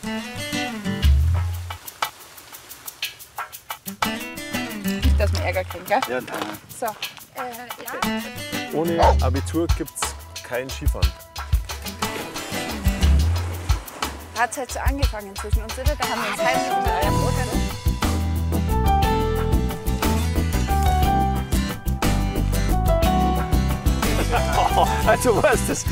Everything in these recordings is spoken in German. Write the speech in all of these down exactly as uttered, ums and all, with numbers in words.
Nicht, dass wir Ärger kriegen, gell? Ja, nein. So, äh, ja. Ohne Abitur gibt es kein Skifahren. Hat es halt so angefangen zwischen uns, oder? Da haben wir uns heimlich unter eurem Urteil. Also was das?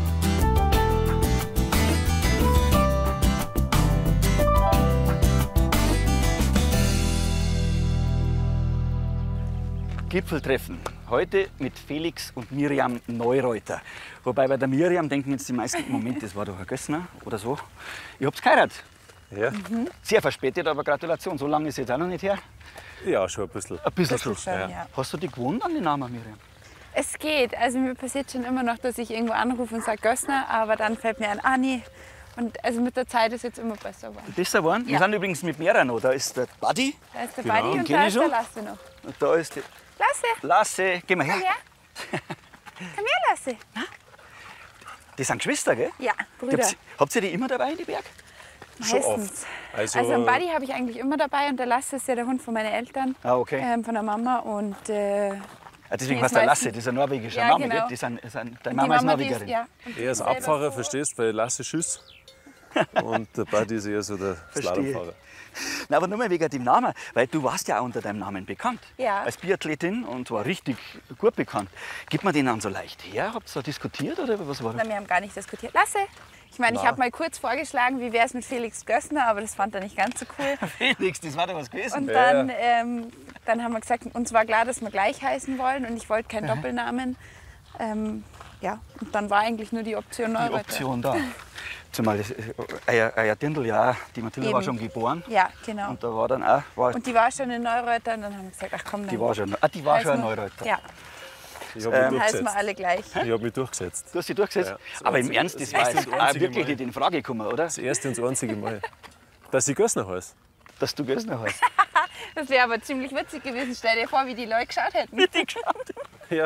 Gipfeltreffen. Heute mit Felix und Miriam Neureuter. Wobei bei der Miriam denken jetzt die meisten, Moment, das war doch ein Gössner oder so. Ich hab's geheiratet. Ja. Mhm. Sehr verspätet, aber Gratulation. So lange ist jetzt auch noch nicht her. Ja, schon ein bisschen. Ein bisschen Bisschen schon. schon, ja. ja. Hast du dich gewohnt an den Namen, Miriam? Es geht. Also mir passiert schon immer noch, dass ich irgendwo anrufe und sage Gössner, aber dann fällt mir ein, ah nee. Und also mit der Zeit ist jetzt immer besser geworden. Besser geworden? Wir Ja. sind übrigens mit mehreren noch. Da ist der Buddy, Da ist der Genau. Buddy Den und kenn da ich ist der schon. Lasse noch. und da ist die Lasse, Lasse. Geh mal her. komm her. Komm her, Lasse. Die sind Geschwister, gell? Ja, Brüder. Habt, habt ihr die immer dabei in die Berg? Schon Meistens. oft. Also, Also einen Buddy habe ich eigentlich immer dabei und der Lasse ist ja der Hund von meinen Eltern, Ah, okay. ähm, von der Mama und äh, Ah, deswegen die heißt der ist Lasse, meistens- das ist ein norwegischer Ja, Name, genau. gell? Die sind, sind, deine die Mama ist Mama, die ist, Norwegerin. ja. Und er ist selber Abfahrer, so- verstehst du, weil Lasse Schüss. Und der Buddy ist eher so der Slalomfahrer. Na, aber nur mal wegen dem Namen, weil du warst ja auch unter deinem Namen bekannt. Ja. Als Biathletin und zwar richtig gut bekannt. Gibt man den dann so leicht her? Habt ihr da diskutiert oder was war das? Na, wir haben gar nicht diskutiert. Lasse! Ich meine, ich Na. habe mal kurz vorgeschlagen, wie wäre es mit Felix Gössner, aber das fand er nicht ganz so cool. Felix, das war doch was gewesen. Und Ja, dann, ja. ähm, dann haben wir gesagt, uns war klar, dass wir gleich heißen wollen und ich wollte keinen Doppelnamen. Ähm, ja, und dann war eigentlich nur die Option Die Neureuter. Option da. Zumal das, äh, euer, euer Dirndl, ja, die Mathilda war Eben. schon geboren. Ja, genau. Und da war dann auch, war, Und die war schon in Neureuter und dann haben wir gesagt, ach komm, dann die war schon, ah, die war heißen schon ein wir- Neureuter. Ja, Ich habe mich dann heißen wir durchgesetzt. alle gleich. Ich habe mich durchgesetzt. Du hast dich durchgesetzt? Ja, das Aber im einzige- Ernst, das das war erste jetzt und auch einzige wirklich Mal. nicht in Frage gekommen, oder? Das erste und das einzige Mal. Dass ich Gössner heiße. Dass du Gössner heißt. Das wäre aber ziemlich witzig gewesen. Stell dir vor, wie die Leute geschaut hätten. Ja.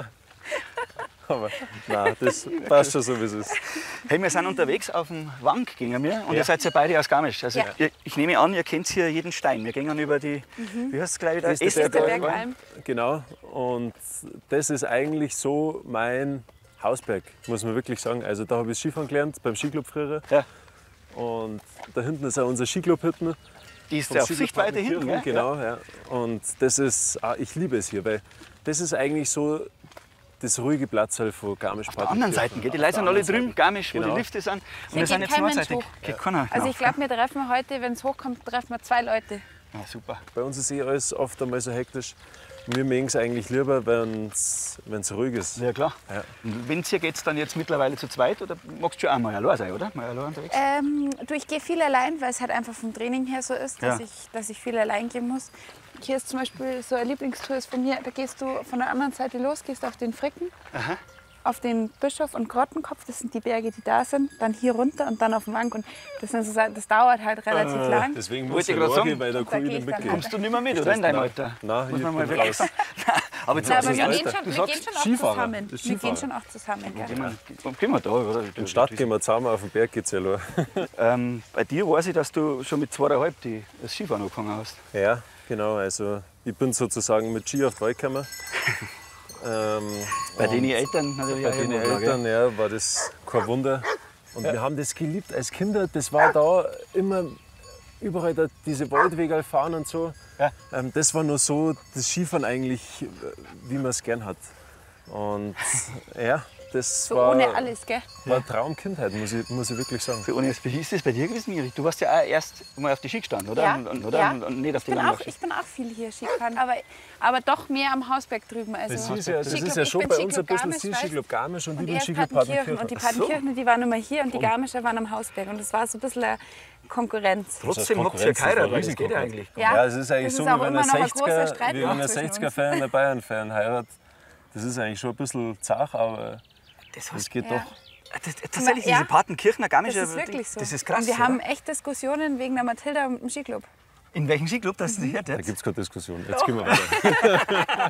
Aber nein, das passt schon so, wie es ist. Hey, wir sind unterwegs auf dem Wank, gingen wir. Und Ja. ihr seid ja beide aus Garmisch. Also Ja. ihr, ich nehme an, ihr kennt hier jeden Stein. Wir gehen über die, wie heißt es gleich wieder? Esterberg- Esterbergalm. Genau. Und das ist eigentlich so mein Hausberg, muss man wirklich sagen. Also da habe ich Skifahren gelernt, beim Skiclub früher. Ja. Und da hinten ist auch unser Skiclub-Hütten. Die ist vom ja auf Skiclub Sichtweite hinten, Partenkirchen, gell? Genau, ja. Und das ist, ah, ich liebe es hier, weil das ist eigentlich so das ruhige Platz halt von Garmisch. Auf der anderen Seite, gell? Die Leute sind alle drüben, Garmisch, wo Genau. die Lifte sind. Und Hier wir sind geht jetzt kein Mensch nordseitig. hoch. Geht keiner Also ich hinauf, glaube, wir treffen heute, wenn es hochkommt, treffen wir zwei Leute. Ja, super. Bei uns ist eh alles oft einmal so hektisch. Wir mögen es eigentlich lieber, wenn es ruhig ist. Ja, klar. Ja. Und wenn's hier geht's dann jetzt mittlerweile zu zweit oder magst du schon auch mal allein sein, oder? Mal allein unterwegs? Ähm, du, ich gehe viel allein, weil es halt einfach vom Training her so ist, dass, Ja. ich, dass ich viel allein gehen muss. Hier ist zum Beispiel so eine Lieblingstour ist von mir, da gehst du von der anderen Seite los, gehst auf den Fricken, Aha. auf den Bischof und Grottenkopf, das sind die Berge, die da sind, dann hier runter und dann auf den Wank. Und das, sind so, das dauert halt relativ Äh, lang. Deswegen Wollte muss ich ich grad sagen. schauen, weil da Da kann ich geh nicht ich dann mitgehen. halt. Kommst du nicht mehr mit, oder? In deinem Nein. Alter? Nein, Muss ich man mal bin wirklich raus. sagen. Aber jetzt Na, sagst aber du wir ernst, gehen schon, du wir sagst, gehen schon auch Skifahrer. zusammen. Das Wir gehen Skifahrer. schon auch zusammen. Gell? gehen wir, gehen wir da, oder? In die Stadt gehen wir zusammen, auf den Berg geht's ja los. Ähm, bei dir weiß ich, dass du schon mit zweieinhalb die, das Skifahren angefangen hast. Ja, genau. Also ich bin sozusagen mit Ski auf die Welt gekommen. ähm, Bei und den Eltern natürlich Bei auch den irgendwo, Eltern ja, war das kein Wunder. Und wir haben das geliebt als Kinder. Das war da immer überall da, diese Waldwege fahren und so. Ja. Ähm, das war nur so das Skifahren eigentlich, äh, wie man es gern hat. Und ja, das So war, ohne alles, gell? war Traumkindheit, muss ich, muss ich wirklich sagen. Für ohne wie ist das bei dir gewesen, Miri? Du warst ja auch erst mal auf die Ski gestanden, oder? Ja, Und, und, oder? ja. Und, und nicht auf die Ich bin, auch, Langlaufski. ich bin auch viel hier Skifahren, aber, aber doch mehr am Hausberg drüben. Also Das ist ja, das Skiclub- ist ja ich schon bin bei uns ein Skiclub bisschen Garmisch, Ziel, weißt? Skiclub Garmisch und, Und ich bin erst Skiclub Partenkirchen. Und die Partenkirchen. Partenkirchen, die waren immer hier und die Garmischer waren am Hausberg. Und das war so ein bisschen eine Konkurrenz. Trotzdem habt ihr Konkurrenz, das war geheiratet, das Risiko. geht ja eigentlich. Ja, Ja, es ist eigentlich das so, ist wie auch wenn immer ein noch ein großer sechziger, wie wenn ein zwischen uns. sechziger-Fan einen Bayern-Fan heiratet. Das ist eigentlich schon ein bisschen zach, aber Das es heißt, geht Ja. doch. das, tatsächlich, Ja. diese Partenkirchener Das Garmischer, ist wirklich so. das ist krass. Und wir oder? haben echt Diskussionen wegen der Mathilda und dem Skiclub. In welchem Skiclub das Mhm. gehört Da jetzt? gibt es keine Diskussion. Jetzt gehen wir weiter.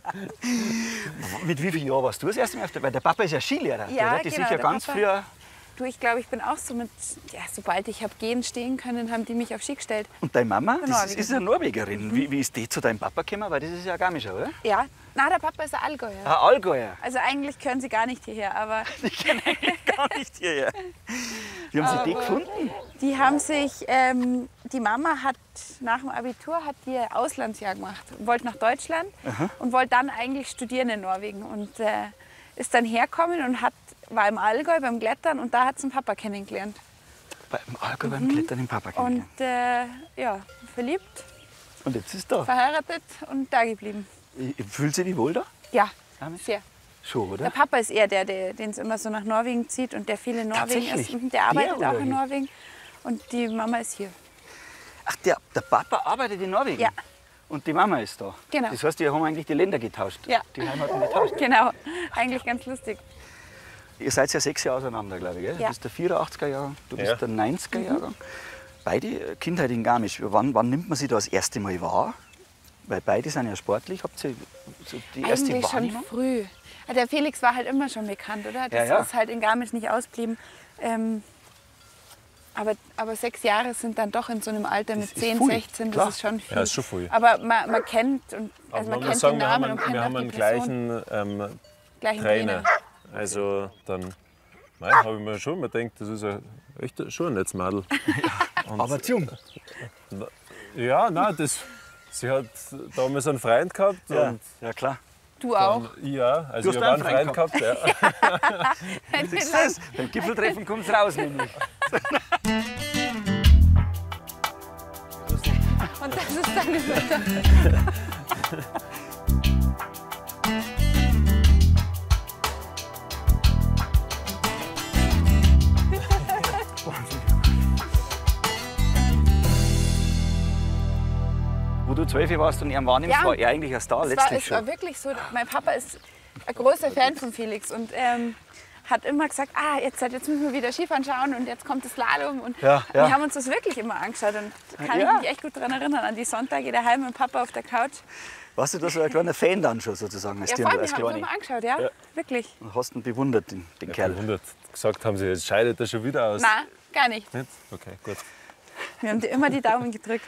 Mit wie vielen Jahren warst du das erste Mal auf der, weil der Papa ist ja Skilehrer. Ja, der hat dich genau, sicher der ganz Papa- früher Du, ich glaube, ich bin auch so mit, ja, sobald ich habe gehen, stehen können, haben die mich auf Ski gestellt. Und deine Mama, das ist, Norwegerin. ist eine Norwegerin. Wie, wie ist die zu deinem Papa gekommen? Weil das ist ja ein Garmischer, oder? Ja, na, der Papa ist ein Allgäuer. Ein Allgäuer. Also eigentlich können sie gar nicht hierher, aber Die kennen eigentlich gar nicht hierher. Wie haben sie die gefunden? die haben sich, ähm, die Mama hat nach dem Abitur hat die ein Auslandsjahr gemacht, wollte nach Deutschland und wollte dann eigentlich studieren in Norwegen und äh, ist dann hergekommen und hat, war im Allgäu beim Klettern und da hat sie den Papa kennengelernt. Beim Allgäu beim Klettern den Papa kennengelernt. Und äh, ja, verliebt, Und jetzt ist da. verheiratet und da geblieben. Fühlt sie die wohl da? Ja, Damit? sehr. Schon, oder? Der Papa ist eher der, der den es immer so nach Norwegen zieht und der viel in Norwegen Tatsächlich? ist. Mhm, Der arbeitet Der auch oder in wie? Norwegen und die Mama ist hier. Ach, der, der Papa arbeitet in Norwegen? Ja. Und die Mama ist da? Genau. Das heißt, die haben eigentlich die Länder getauscht? Ja. Die Heimaten getauscht? Genau, eigentlich ganz lustig. Ihr seid ja sechs Jahre auseinander, glaube ich. Gell? Du Ja. bist der vierundachtziger Jahrgang, du bist Ja. der neunziger Jahrgang. Beide äh, Kindheit in Garmisch. Wann, wann nimmt man sie da das erste Mal wahr? Weil beide sind ja sportlich. Habt ihr so die erste Eigentlich schon Wahrnehmung? früh. Ja, der Felix war halt immer schon bekannt, oder? Das Ja, ja. ist halt in Garmisch nicht ausblieben. Ähm, aber, aber sechs Jahre sind dann doch in so einem Alter mit Das ist zehn, viel, sechzehn, klar. das ist schon viel. Ja, ist schon viel. Aber man, man kennt, und, Aber also man man muss kennt sagen, den wir haben Namen einen, und kennt wir auch haben die einen Person. gleichen ähm, Gleichen Trainer. Also dann habe ich mir schon mal gedacht, das ist ein, echt schon ein nettes Mädel. Und, Aber zu jung. ja, nein, das, sie hat damals einen Freund gehabt. Ja, Und ja klar. Du auch. dann, ja, also Du ich hast habe auch einen einen Freund gehabt. Ja. Das ist das. Beim Gipfeltreffen kommt es raus, nämlich. Und das ist deine Mutter. Wo du zwölf warst und er wahrnimmst, Ja. war er eigentlich ein Star Es war, letztlich es war schon. wirklich so, mein Papa ist ein großer Fan von Felix und ähm, hat immer gesagt, ah, jetzt, jetzt müssen wir wieder Skifahren schauen und jetzt kommt das Slalom. Und Ja, ja. wir haben uns das wirklich immer angeschaut und kann Ja. ich mich echt gut daran erinnern, an die Sonntage daheim mit Papa auf der Couch. Warst du da so ein kleiner Fan dann schon sozusagen als Ja, Dirndl, voll, als wir haben uns Kleine? immer angeschaut, ja, wirklich. Und hast ihn bewundert, den, den Kerl. hundert gesagt haben sie, jetzt scheidet er schon wieder aus. Nein, gar nicht. Nicht? Okay, gut. Wir haben dir immer die Daumen gedrückt.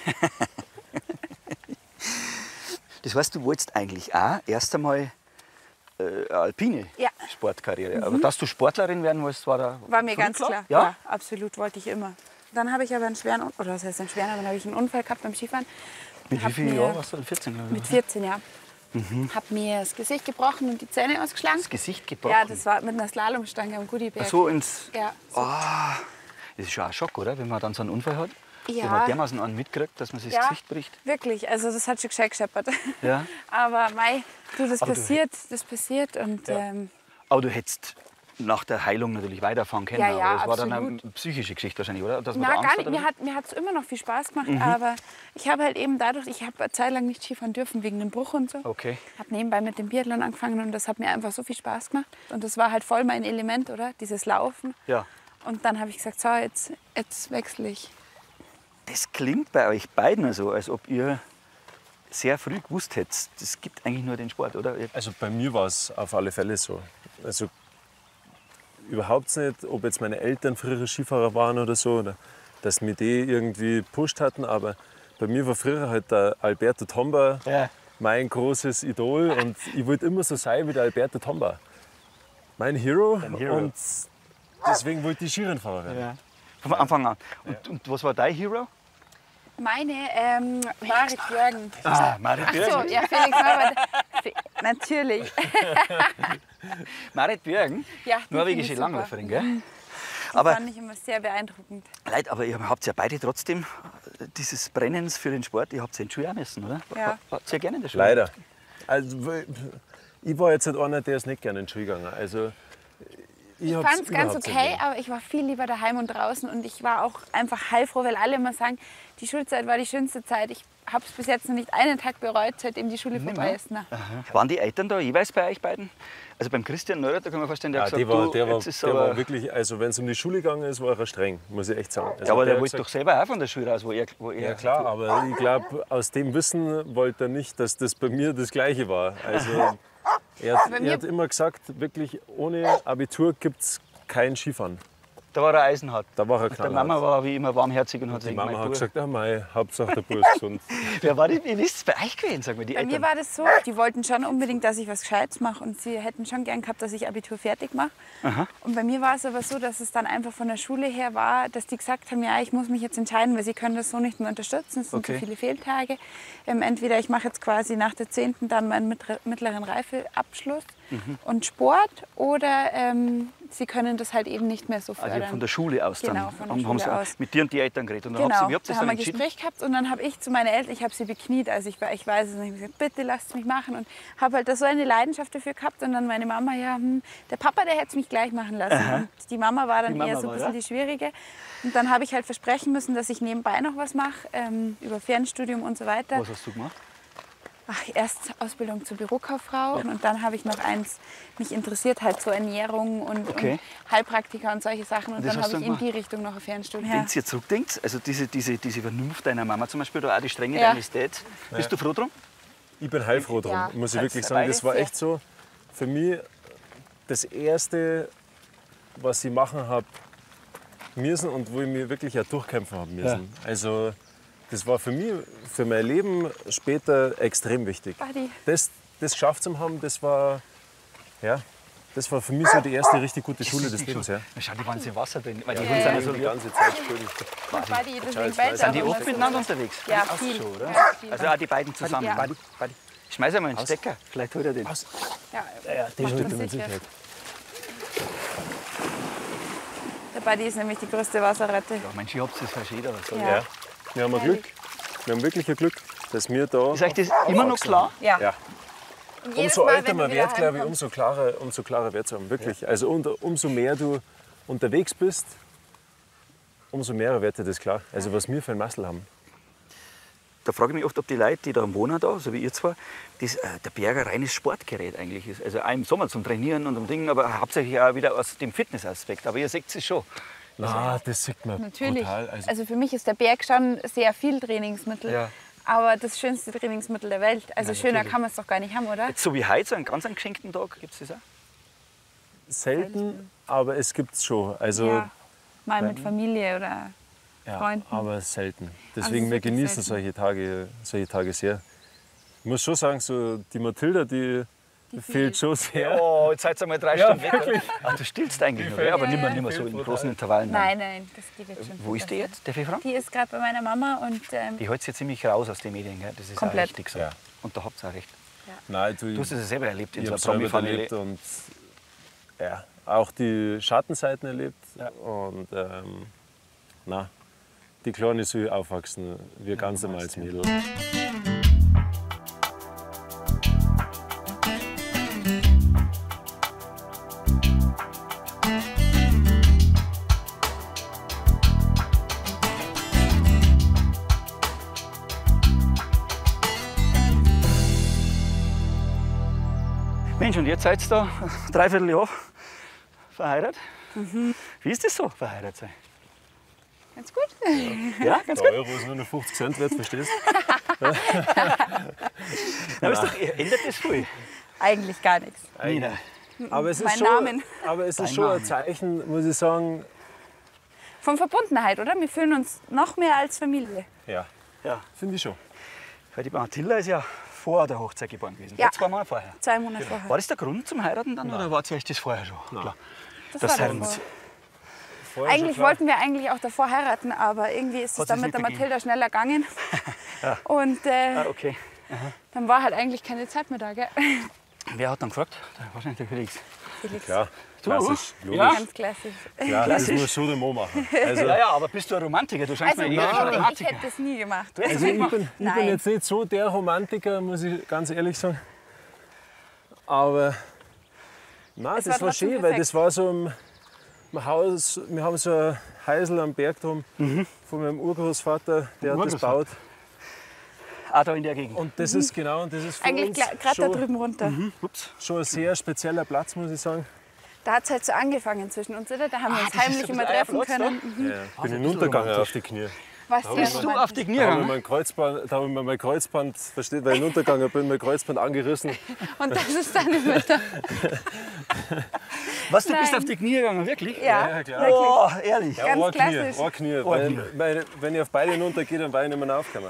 Das heißt, du wolltest eigentlich auch erst einmal äh, eine alpine Ja. Sportkarriere. Aber dass du Sportlerin werden wolltest, war da War mir schon ganz klar. Ja? absolut, wollte ich immer. Dann habe ich aber einen schweren, Un- oder was heißt einen schweren, aber dann habe ich einen Unfall gehabt beim Skifahren. Mit wie Hab vielen mir- Jahren warst du? vierzehn Jahre? Mit vierzehn Jahren. Habe mir das Gesicht gebrochen und die Zähne ausgeschlagen. Das Gesicht gebrochen? Ja, das war mit einer Slalomstange am Gudiberg. Ach so ins... Ja, so. Das ist schon ein Schock, oder? Wenn man dann so einen Unfall hat. Ja. Wenn man dermaßen einen mitkriegt, dass man sich das Ja. Gesicht bricht. Wirklich, also das hat schon gescheit gescheppert. Ja. Aber mei, du, das Aber du passiert, das passiert und ähm, Aber du hättest nach der Heilung natürlich weiterfahren können. Ja, ja, aber das war dann absolut. eine psychische Geschichte wahrscheinlich, oder? Dass man da na, Angst gar nicht. hat, Mir oder hat mir hat's immer noch viel Spaß gemacht, Mhm. aber ich habe halt eben dadurch, ich habe eine Zeit lang nicht Skifahren dürfen wegen dem Bruch und so. wie? Okay. Habe nebenbei mit dem Biathlon angefangen und das hat mir einfach so viel Spaß gemacht. Und das war halt voll mein Element, oder? Dieses Laufen. Ja. Und dann habe ich gesagt, so, jetzt, jetzt wechsle ich. Das klingt bei euch beiden so, als ob ihr sehr früh gewusst hättet, es gibt eigentlich nur den Sport, oder? Ihr- Also bei mir war es auf alle Fälle so. Also überhaupt nicht, ob jetzt meine Eltern früher Skifahrer waren oder so, oder dass mich die irgendwie gepusht hatten, aber bei mir war früher halt der Alberto Tomba Ja. mein großes Idol und ich wollte immer so sein wie der Alberto Tomba. Mein Hero, Hero. und deswegen wollte ich Skirennfahrer werden. Ja. Von Anfang an. Und, und was war dein Hero? Meine, ähm, Marit Jürgen. Ah, Marit Ach so, Björgen. ja, Felix Norbert. Fe- Natürlich. Marit Björgen, Ja, die norwegische finde ich super. Langläuferin, gell? Die Aber, fand ich immer sehr beeindruckend. Leute, aber ihr habt ja beide trotzdem äh, dieses Brennens für den Sport, ihr habt ja in die Schule auch müssen, oder? Ja. Habt ihr gerne in der Schule? Leider. Also, ich war jetzt nicht einer, der ist nicht gerne in die Schule gegangen. Also, ich Ich hab's fand es ganz überhaupt nicht okay, gern. aber ich war viel lieber daheim und draußen und ich war auch einfach heilfroh, weil alle immer sagen, die Schulzeit war die schönste Zeit. Ich habe es bis jetzt noch nicht einen Tag bereut, seitdem die Schule vorbei ist. Na. Waren die Eltern da jeweils bei euch beiden? Also beim Christian Neureuther kann man vorstellen, der Ja, hat gesagt, der war, du, der war, jetzt ist der aber... war wirklich, also wenn es um die Schule gegangen ist, war er streng, muss ich echt sagen. Also ja, aber der hat wollte gesagt, doch selber auch von der Schule raus, wo er... Wo er Ja klar, aber ich glaube, aus dem Wissen wollte er nicht, dass das bei mir das Gleiche war. Also er hat, Bei mir- er hat immer gesagt, wirklich ohne Abitur gibt es kein Skifahren. Da war er eisenhart. Da war er Und der knallhart. Mama war wie immer warmherzig und hat Die sich Mama gemeint, hat du- gesagt, ja, mei, Hauptsache der Bub ist gesund. Wer war die, wie ist es bei euch gewesen, sag mal, die Bei mir Eltern? war das so, die wollten schon unbedingt, dass ich was Gescheites mache und sie hätten schon gern gehabt, dass ich Abitur fertig mache. Und bei mir war es aber so, dass es dann einfach von der Schule her war, dass die gesagt haben, ja, ich muss mich jetzt entscheiden, weil sie können das so nicht mehr unterstützen, es sind Okay. so viele Fehltage. Ähm, entweder ich mache jetzt quasi nach der zehnten dann meinen mittler- mittleren Reifeabschluss und Sport oder ähm, sie können das halt eben nicht mehr so fördern. Also von der Schule aus dann. Genau, von der haben, haben Schule sie aus. mit dir und die Eltern geredet. Und dann Genau, habt ihr, wie habt ihr da das haben dann wir ein entschieden? Gespräch gehabt und dann habe ich zu meinen Eltern, ich habe sie bekniet, also ich, ich weiß es nicht, ich habe gesagt, bitte lasst mich machen und habe halt da so eine Leidenschaft dafür gehabt und dann meine Mama, ja, hm, der Papa, der hätte es mich gleich machen lassen und die Mama war dann Die Mama eher so ein war, bisschen ja? die Schwierige und dann habe ich halt versprechen müssen, dass ich nebenbei noch was mache, ähm, über Fernstudium und so weiter. Was hast du gemacht? Ach, erst Ausbildung zur Bürokauffrau und dann habe ich noch eins, mich interessiert halt so Ernährung und, Okay. und Heilpraktiker und solche Sachen und das dann hast habe du ich in gemacht? die Richtung noch ein Fernstudium. Wenn ihr zurückdenkt, also diese, diese, diese Vernunft deiner Mama zum Beispiel, oder auch die Strenge Ja. deines Dads, bist du froh drum? Ich bin heilfroh drum, Ja. muss ich Seid wirklich ihr sagen. beide Das war sehr? echt so für mich das Erste, was ich machen habe müssen und wo ich mich wirklich auch durchkämpfen habe müssen. Also das war für mich, für mein Leben später extrem wichtig. Buddy. Das, das geschafft zu haben, das war, ja, das war für mich so die erste richtig gute Schule des Lebens. Ja. Na schau, die waren so im Wasser drin, weil die Ja, Hunde ja. sind ja so Die lieb. ganze Zeit spielen. Buddy, deswegen Charles, bellt er Sind die auch oft immer miteinander so. unterwegs? Ja, Auch viel. schon, oder? Ja, viel. Also auch die beiden zusammen. Ja. Buddy, Buddy. Schmeiß einmal einen Stecker, vielleicht holt er den. Ja, Ja, den macht holt man er mit sicher. Sicherheit. Der Buddy ist nämlich die größte Wasserratte. Ja, Mensch, ich hab's das verschieden. Ja. Ja. Ja. Wir haben ein Glück. Wir haben wirklich ein Glück, dass wir da. Ist euch das immer noch klar? Ja. Ja. Und jedes Umso Mal, älter wenn man du wieder wird, glaube ich, heimkommst- umso klarer, umso klarer wird es haben. Wirklich. Also und, umso mehr du unterwegs bist, umso mehr wird dir das klar. Also was wir für ein Muskel haben. Da frage ich mich oft, ob die Leute, die da wohnen, da, so wie ihr zwar, das, äh, der Berg ein reines Sportgerät eigentlich ist. Also auch im Sommer zum Trainieren und um Dingen, aber hauptsächlich auch wieder aus dem Fitnessaspekt. Aber ihr seht es schon. Na, das sieht man Natürlich. brutal. Also, Also für mich ist der Berg schon sehr viel Trainingsmittel. Ja. Aber das schönste Trainingsmittel der Welt. Also schöner natürlich. kann man es doch gar nicht haben, oder? Jetzt so wie heute, so einen ganz einen geschenkten Tag, gibt es das auch? selten, aber es gibt es schon. Also, Ja. Mal mit Familie oder ja, Freunden. aber selten. Also es Deswegen, ist wir wirklich genießen selten. solche Tage, solche Tage sehr. Ich muss schon sagen, so die Mathilda, die, fehlt schon sehr. Oh, jetzt seid ihr mal drei Ja, Stunden weg. Oder? Ah, du stillst eigentlich noch, ja, aber nicht mehr, nicht mehr so in fehlt großen Intervallen. dann. Nein, nein, das geht jetzt schon. Wo ist die jetzt, darf ich fragen? Die ist gerade bei meiner Mama und ähm, Die hält sich ziemlich raus aus den Medien, gell? Das ist Komplett. auch richtig so. Ja. Und da habt ihr auch recht. Nein, du, Du hast es ja selber erlebt in ich so habe einer selber erlebt Promi-Familie. und ja, auch die Schattenseiten erlebt. Ja. Und ähm, na, die Kleine soll aufwachsen, wie ein ganz normales Mädel. Mensch, und jetzt seid ihr da ein Dreivierteljahr verheiratet. Wie ist das so, verheiratet sein? ganz gut. Ja, ganz Der Euro ist nur noch fünfzig Cent wert, verstehst du? Aber ist doch, ändert das viel? Eigentlich gar nichts. Nina. Aber es ist Mein schon, Namen. aber es Dein ist schon ein Name. Zeichen, muss ich sagen. Von Verbundenheit, oder? Wir fühlen uns noch mehr als Familie. Ja, Ja, finde ich schon. weil die Mathilda ist ja vor der Hochzeit geboren gewesen. Ja. Zwei Monate vorher. Zwei Monate vorher. War das der Grund zum Heiraten dann oder war euch das vorher schon? Klar. Das Das war Herrn- davor. Vorher schon Eigentlich klar. wollten wir eigentlich auch davor heiraten, aber irgendwie ist es Hat dann sie's mit der nicht Mathilda schneller gegangen. Und äh, Ah, okay. dann war halt eigentlich keine Zeit mehr da, gell? Wer hat dann gefragt? Der- Wahrscheinlich der Felix. Felix. Klar, Du? klassisch, logisch. Ja. Ganz klassisch. Klar, das muss schon der Mo machen. Also, Ja, ja, aber bist du ein Romantiker? Du scheinst Also mir ich, eher ein ich, ich Romantiker. hätte das nie gemacht. Du hättest also das ich, nicht bin, gemacht. ich bin Nein. jetzt nicht so der Romantiker, muss ich ganz ehrlich sagen. Aber nein, Es das war war trotzdem schön, weil perfekt. das war so im, im Haus. Wir haben so ein Häusl am Berg drum von meinem Urgroßvater, der hat das Urgroßvater. gebaut. Auch da in der Gegend. Und das ist genau, und das ist für Eigentlich uns gerade da schon, drüben runter. Ups. schon ein sehr spezieller Platz, muss ich sagen. Da hat es halt so angefangen zwischen uns, oder? Da haben wir uns das ist heimlich so immer ein bisschen treffen euer Platz können. Mhm. Ja, Also bin ein hinuntergegangen bisschen auf die Knie. Was Da sehr Bist du auf die romantisch. Knie Da habe ich gegangen? mein Kreuzband, da habe ich mir mein Kreuzband, versteht, weil ich runtergegangen bin, mein Kreuzband angerissen. Und das ist deine Mutter. Was, du bist Nein. auf die Knie gegangen, wirklich? Ja, Ja, klar. wirklich. Oh, ehrlich. Ganz Ohrknie, klassisch. Ohrknie. Ohrknie. Weil, weil, wenn ich auf beide runtergehe, dann war ich nicht mehr aufgekommen.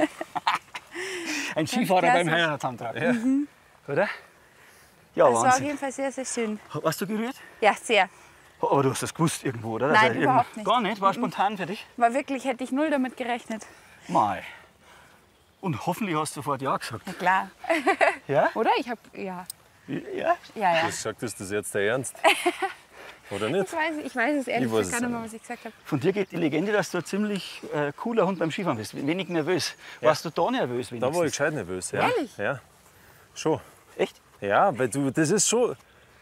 Ein Skifahrer beim klassisch. Heiratsantrag. Ja. Oder? Ja, Das war auf Wahnsinn. jeden Fall sehr, sehr schön. Warst du gerührt? Ja, sehr. Aber du hast das gewusst irgendwo, oder? Nein, irgendwo- überhaupt nicht. Gar nicht? War spontan für dich? War wirklich, hätte ich null damit gerechnet. Mal. Und hoffentlich hast du sofort Ja gesagt. Na klar. Ja? Oder? Ich habe, ja. Ja? Ja, ja. Du sagst, ist das jetzt der Ernst? Oder nicht? Ich weiß, ich weiß es ehrlich Ich weiß gesagt gar es nicht mehr, was ich gesagt habe. Von dir geht die Legende, dass du ein ziemlich äh, cooler Hund beim Skifahren bist. Wenig nervös. Warst du da nervös? Da war ich wenigstens? gescheit nervös. Ja. Ehrlich? Ja. Schon. Echt? Ja, weil du, das ist schon.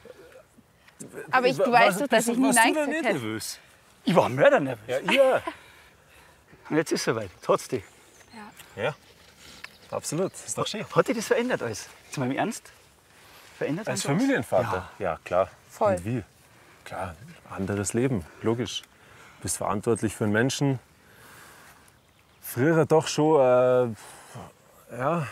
Aber ich, du Was- weißt doch, dass bist- ich nie warst Nein du da gesagt nicht hätte. nervös? Ich war mördernervös. Ja, ja. Und jetzt ist es soweit. Trotzdem. Ja. Absolut. Das ist doch schön. Hat dich das verändert alles? Zu meinem Ernst? Verändert Als einfach? Familienvater? Ja, klar. Voll. Und wie? Klar, anderes Leben, logisch. Du bist verantwortlich für einen Menschen. Früher doch schon, äh, ja,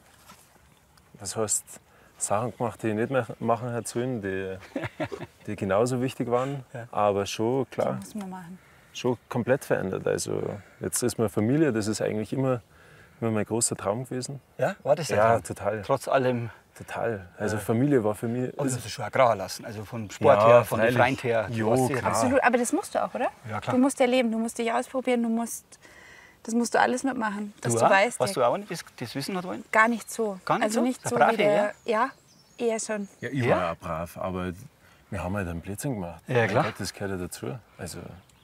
was heißt, Sachen gemacht, die ich nicht mehr machen hätte sollen, die, die genauso wichtig waren. Aber schon, klar, Muss man machen. schon komplett verändert. Also jetzt ist meine Familie, das ist eigentlich immer, immer mein großer Traum gewesen. Ja, war das der Ja, Traum? total. Trotz allem. Total. Also Familie war für mich. Aber das hast du schon auch grau lassen. Also vom Sport Ja, her, von der freilich. Freund her. Du Jo, warst ja- klar. Absolut, aber das musst du auch, oder? Ja, klar. Du musst ja leben, du musst dich ausprobieren, du musst, das musst du alles mitmachen, dass Du, du, auch? weißt, Warst der- du auch nicht das, das Wissen hat wollen? gar nicht so. Gar nicht also so? nicht Der so Brave, wie der, ja, eher schon. Ja, ich Ja? war ja brav, aber wir haben halt einen Blödsinn gemacht. Ja, klar. Mein Gott, das gehört ja dazu. Also,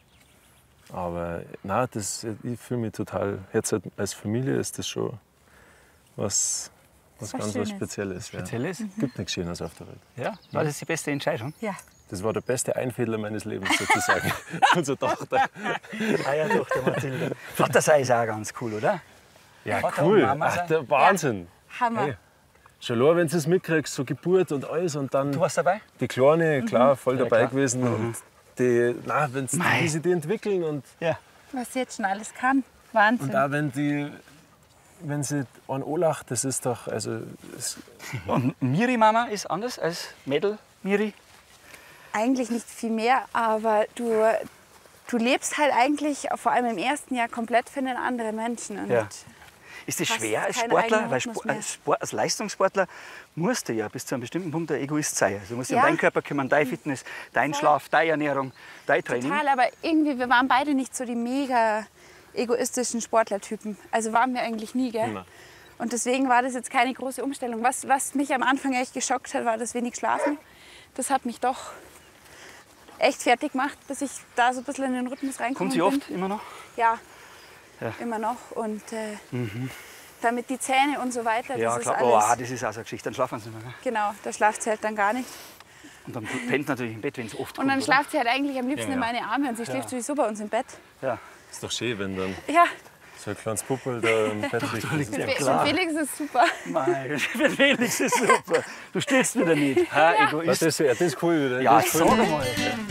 aber na, das, ich fühle mich total, jetzt halt als Familie ist das schon was, was Was ganz was Schönes. Spezielles. Spezielles? Ja. Gibt nichts Schönes auf der Welt. Ja. War das die beste Entscheidung? Ja. Das war der beste Einfädler meines Lebens sozusagen. Unsere Tochter. Ah ja, doch, der Mathilde. Vater sei ist auch ganz cool, oder? Ja, Vater und cool. Mama Ach, sein. der Wahnsinn. Hammer. Hey. Schon nur, wenn du es mitkriegst, so Geburt und alles und dann Du warst dabei? die Kleine, klar, voll Ja, dabei klar. gewesen. Und die, na, wenn's, Mei. wie sie die entwickeln und, Ja. Was sie jetzt schon alles kann. Wahnsinn. und auch wenn die, wenn sie an anlacht, das ist doch, also, es, Und Miri Mama ist anders als Mädel Miri? Eigentlich nicht viel mehr, aber du, du lebst halt eigentlich, vor allem im ersten Jahr, komplett für einen anderen Menschen. Und Ja. Ist das Hast schwer als keinen Sportler? eigenen Weil Rhythmus Sport, mehr. als, Sport, als Leistungssportler musst du ja bis zu einem bestimmten Punkt der Egoist sein. Also du musst dich um Ja. deinen Körper kümmern, deine Fitness, dein Schlaf, deine Ernährung, dein Training. Total, aber irgendwie, wir waren beide nicht so die mega egoistischen Sportlertypen. Also waren wir eigentlich nie, gell? Nein. Und deswegen war das jetzt keine große Umstellung. Was, was mich am Anfang echt geschockt hat, war das wenig Schlafen. Das hat mich doch echt fertig gemacht, bis ich da so ein bisschen in den Rhythmus reinkomme. Kommt sie oft immer noch? Ja, Ja. immer noch. Und äh, damit die Zähne und so weiter, Ja, das klar. ist Oh, alles... ah, das ist auch so eine Geschichte. Dann schlafen sie nicht mehr. Genau, der Schlaf zählt dann gar nicht. Und dann pennt natürlich im Bett, wenn es oft Und dann kommt, oder? schlaft sie halt eigentlich am liebsten Ja, in ja. meine Arme und sie schläft sowieso bei uns im Bett. Ja. ist doch schön, wenn dann Ja, so ein kleines Puppel da im Bett liegt. Ja, für klar. Felix ist es super. Mei, für Felix ist super. Du stehst wieder nicht. Ha, Das Egoist. ist, ja, das ist cool wieder. Ja, das ist sag cool. mal.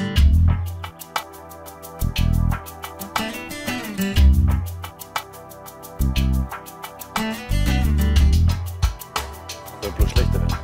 Soll bloß schlechter werden.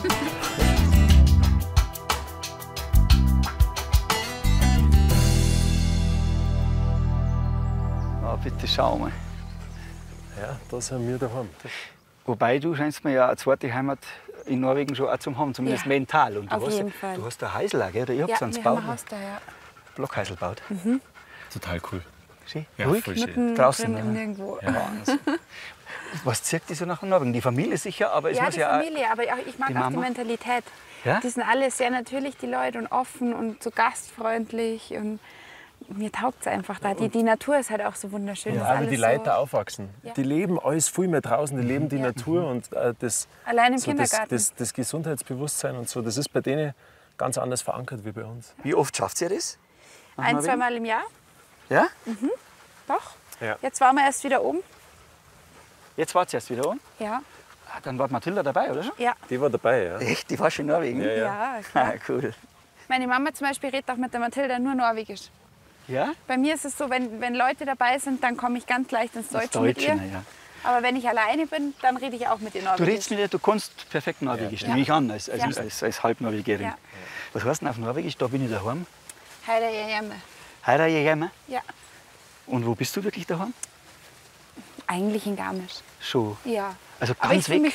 Ah, bitte schau mal. Ja, da sind wir daheim. Wobei du scheinst mir ja eine zweite Heimat in Norwegen schon auch zum haben, zumindest Ja, mental. Und du auf hast, jeden Fall. Du hast ein Häusl, auch, gell? Oder ihr habt Ja, so eins wir haben gebaut. ein Haus da, ja. Blockhäusl gebaut. Total cool. Schön. Ja, Ruhig. voll schön. Mitten Draußen, drin im ja. Nirgendwo. Wahnsinn. Was zieht dich so nach Norwegen? Die Familie sicher, aber es Ja, muss die ja auch... Familie, aber auch, ich mag die auch die Mama? Mentalität. Ja? Die sind alle sehr natürlich, die Leute, und offen und so gastfreundlich. Und mir taugt es einfach da. Die, die Natur ist halt auch so wunderschön. Das ist Ja, wie alles die so, Leute da aufwachsen. Ja. Die leben alles viel mehr draußen, die leben die Natur und äh, das, Allein im so das, Kindergarten. das, das Gesundheitsbewusstsein und so, das ist bei denen ganz anders verankert wie bei uns. Wie oft schafft ihr das? Nach Ein, Norwegen? zweimal im Jahr, Ja? doch. Ja. Jetzt waren wir erst wieder oben. Jetzt wart ihr erst wieder um. Ja, Ah, dann war Mathilda dabei, oder schon? ja. Die war dabei, ja. Echt? Die war schon in Norwegen? Ja, ja. Ja, klar. Ah, cool. Meine Mama zum Beispiel redet auch mit der Mathilda nur Norwegisch. Ja? Bei mir ist es so, wenn, wenn Leute dabei sind, dann komme ich ganz leicht ins Deutsche, mit ihr. Ja. Aber wenn ich alleine bin, dann rede ich auch mit ihr Du Norwegisch. redest mit ihr, du kannst perfekt Norwegisch, Ja. nehme ich an, als, als, Ja. als, als Halbnorwegerin. Ja. Was heißt denn auf Norwegisch? Da bin ich daheim. Heide Hjemme. Heira Jemme. Ja, Und wo bist du wirklich daheim? eigentlich in Garmisch. Schon. Ja. Also Aber ich ganz fühl weg. mich,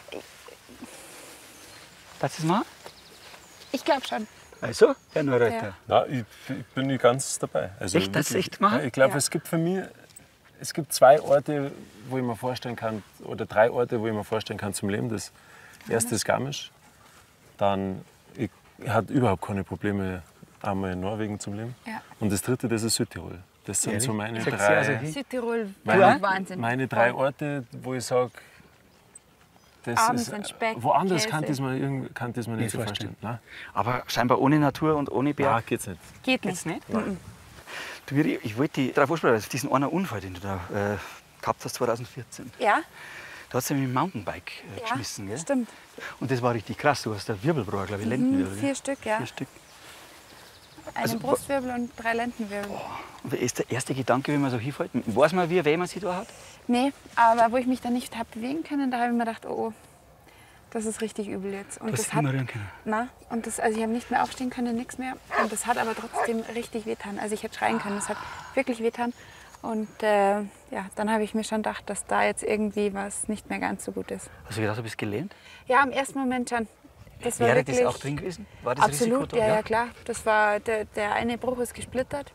Darfst du das machen? ich glaube schon. Also, Herr Neureuther. Ja. Na, ich, ich bin nicht ganz dabei. Also Echt? Das wirklich, echt machen? Ja, ich glaube, Ja. es gibt für mich es gibt zwei Orte, wo ich mir vorstellen kann, oder drei Orte, wo ich mir vorstellen kann zum Leben. Das erste ist Garmisch. Dann, ich hatte überhaupt keine Probleme, einmal in Norwegen zum Leben. Ja. Und das dritte, das ist Südtirol. Das sind so meine Sagt sie also drei, hin? Südtirol, meine, Wahnsinn. meine drei Voll. Orte, wo ich sage, das Abends ist, ein Speck, woanders Käse. kann das man, irgend- kann das man nicht so Nicht vorstellen. Nein, Aber scheinbar ohne Natur und ohne Berg. ja, geht's nicht. Geht Geht's nicht. nicht? Du, Miri, ich wollte dich darauf ansprechen, also diesen einen Unfall, den du da äh, gehabt hast zwanzig vierzehn. Ja, Da hast du mit dem Mountainbike äh, ja, geschmissen, gell? stimmt. Und das war richtig krass. Du hast da Wirbelbruch, glaube ich, Lendenwirbel. Mhm, gell? vier Stück, ja. Vier Stück. Einen Also, Brustwirbel und drei Lendenwirbel. Und wer ist der erste Gedanke, wie man so hinfällt? Weiß man, wie weh man sich da hat? Nee, aber wo ich mich dann nicht habe bewegen können, da habe ich mir gedacht, oh, oh, das ist richtig übel jetzt. Und Du hast das dich hat, nicht mehr rühren können. na, und das, also ich habe nicht mehr aufstehen können, nichts mehr. Und das hat aber trotzdem richtig wehtan. Also ich hätte schreien können, das hat wirklich wehtan. Und äh, ja, dann habe ich mir schon gedacht, dass da jetzt irgendwie was nicht mehr ganz so gut ist. Hast du gedacht, du bist gelähmt? Ja, im ersten Moment schon. Das war Wäre wirklich das auch drin gewesen? War das absolut, Risiko da? ja, ja klar. Das war der, der eine Bruch ist gesplittert.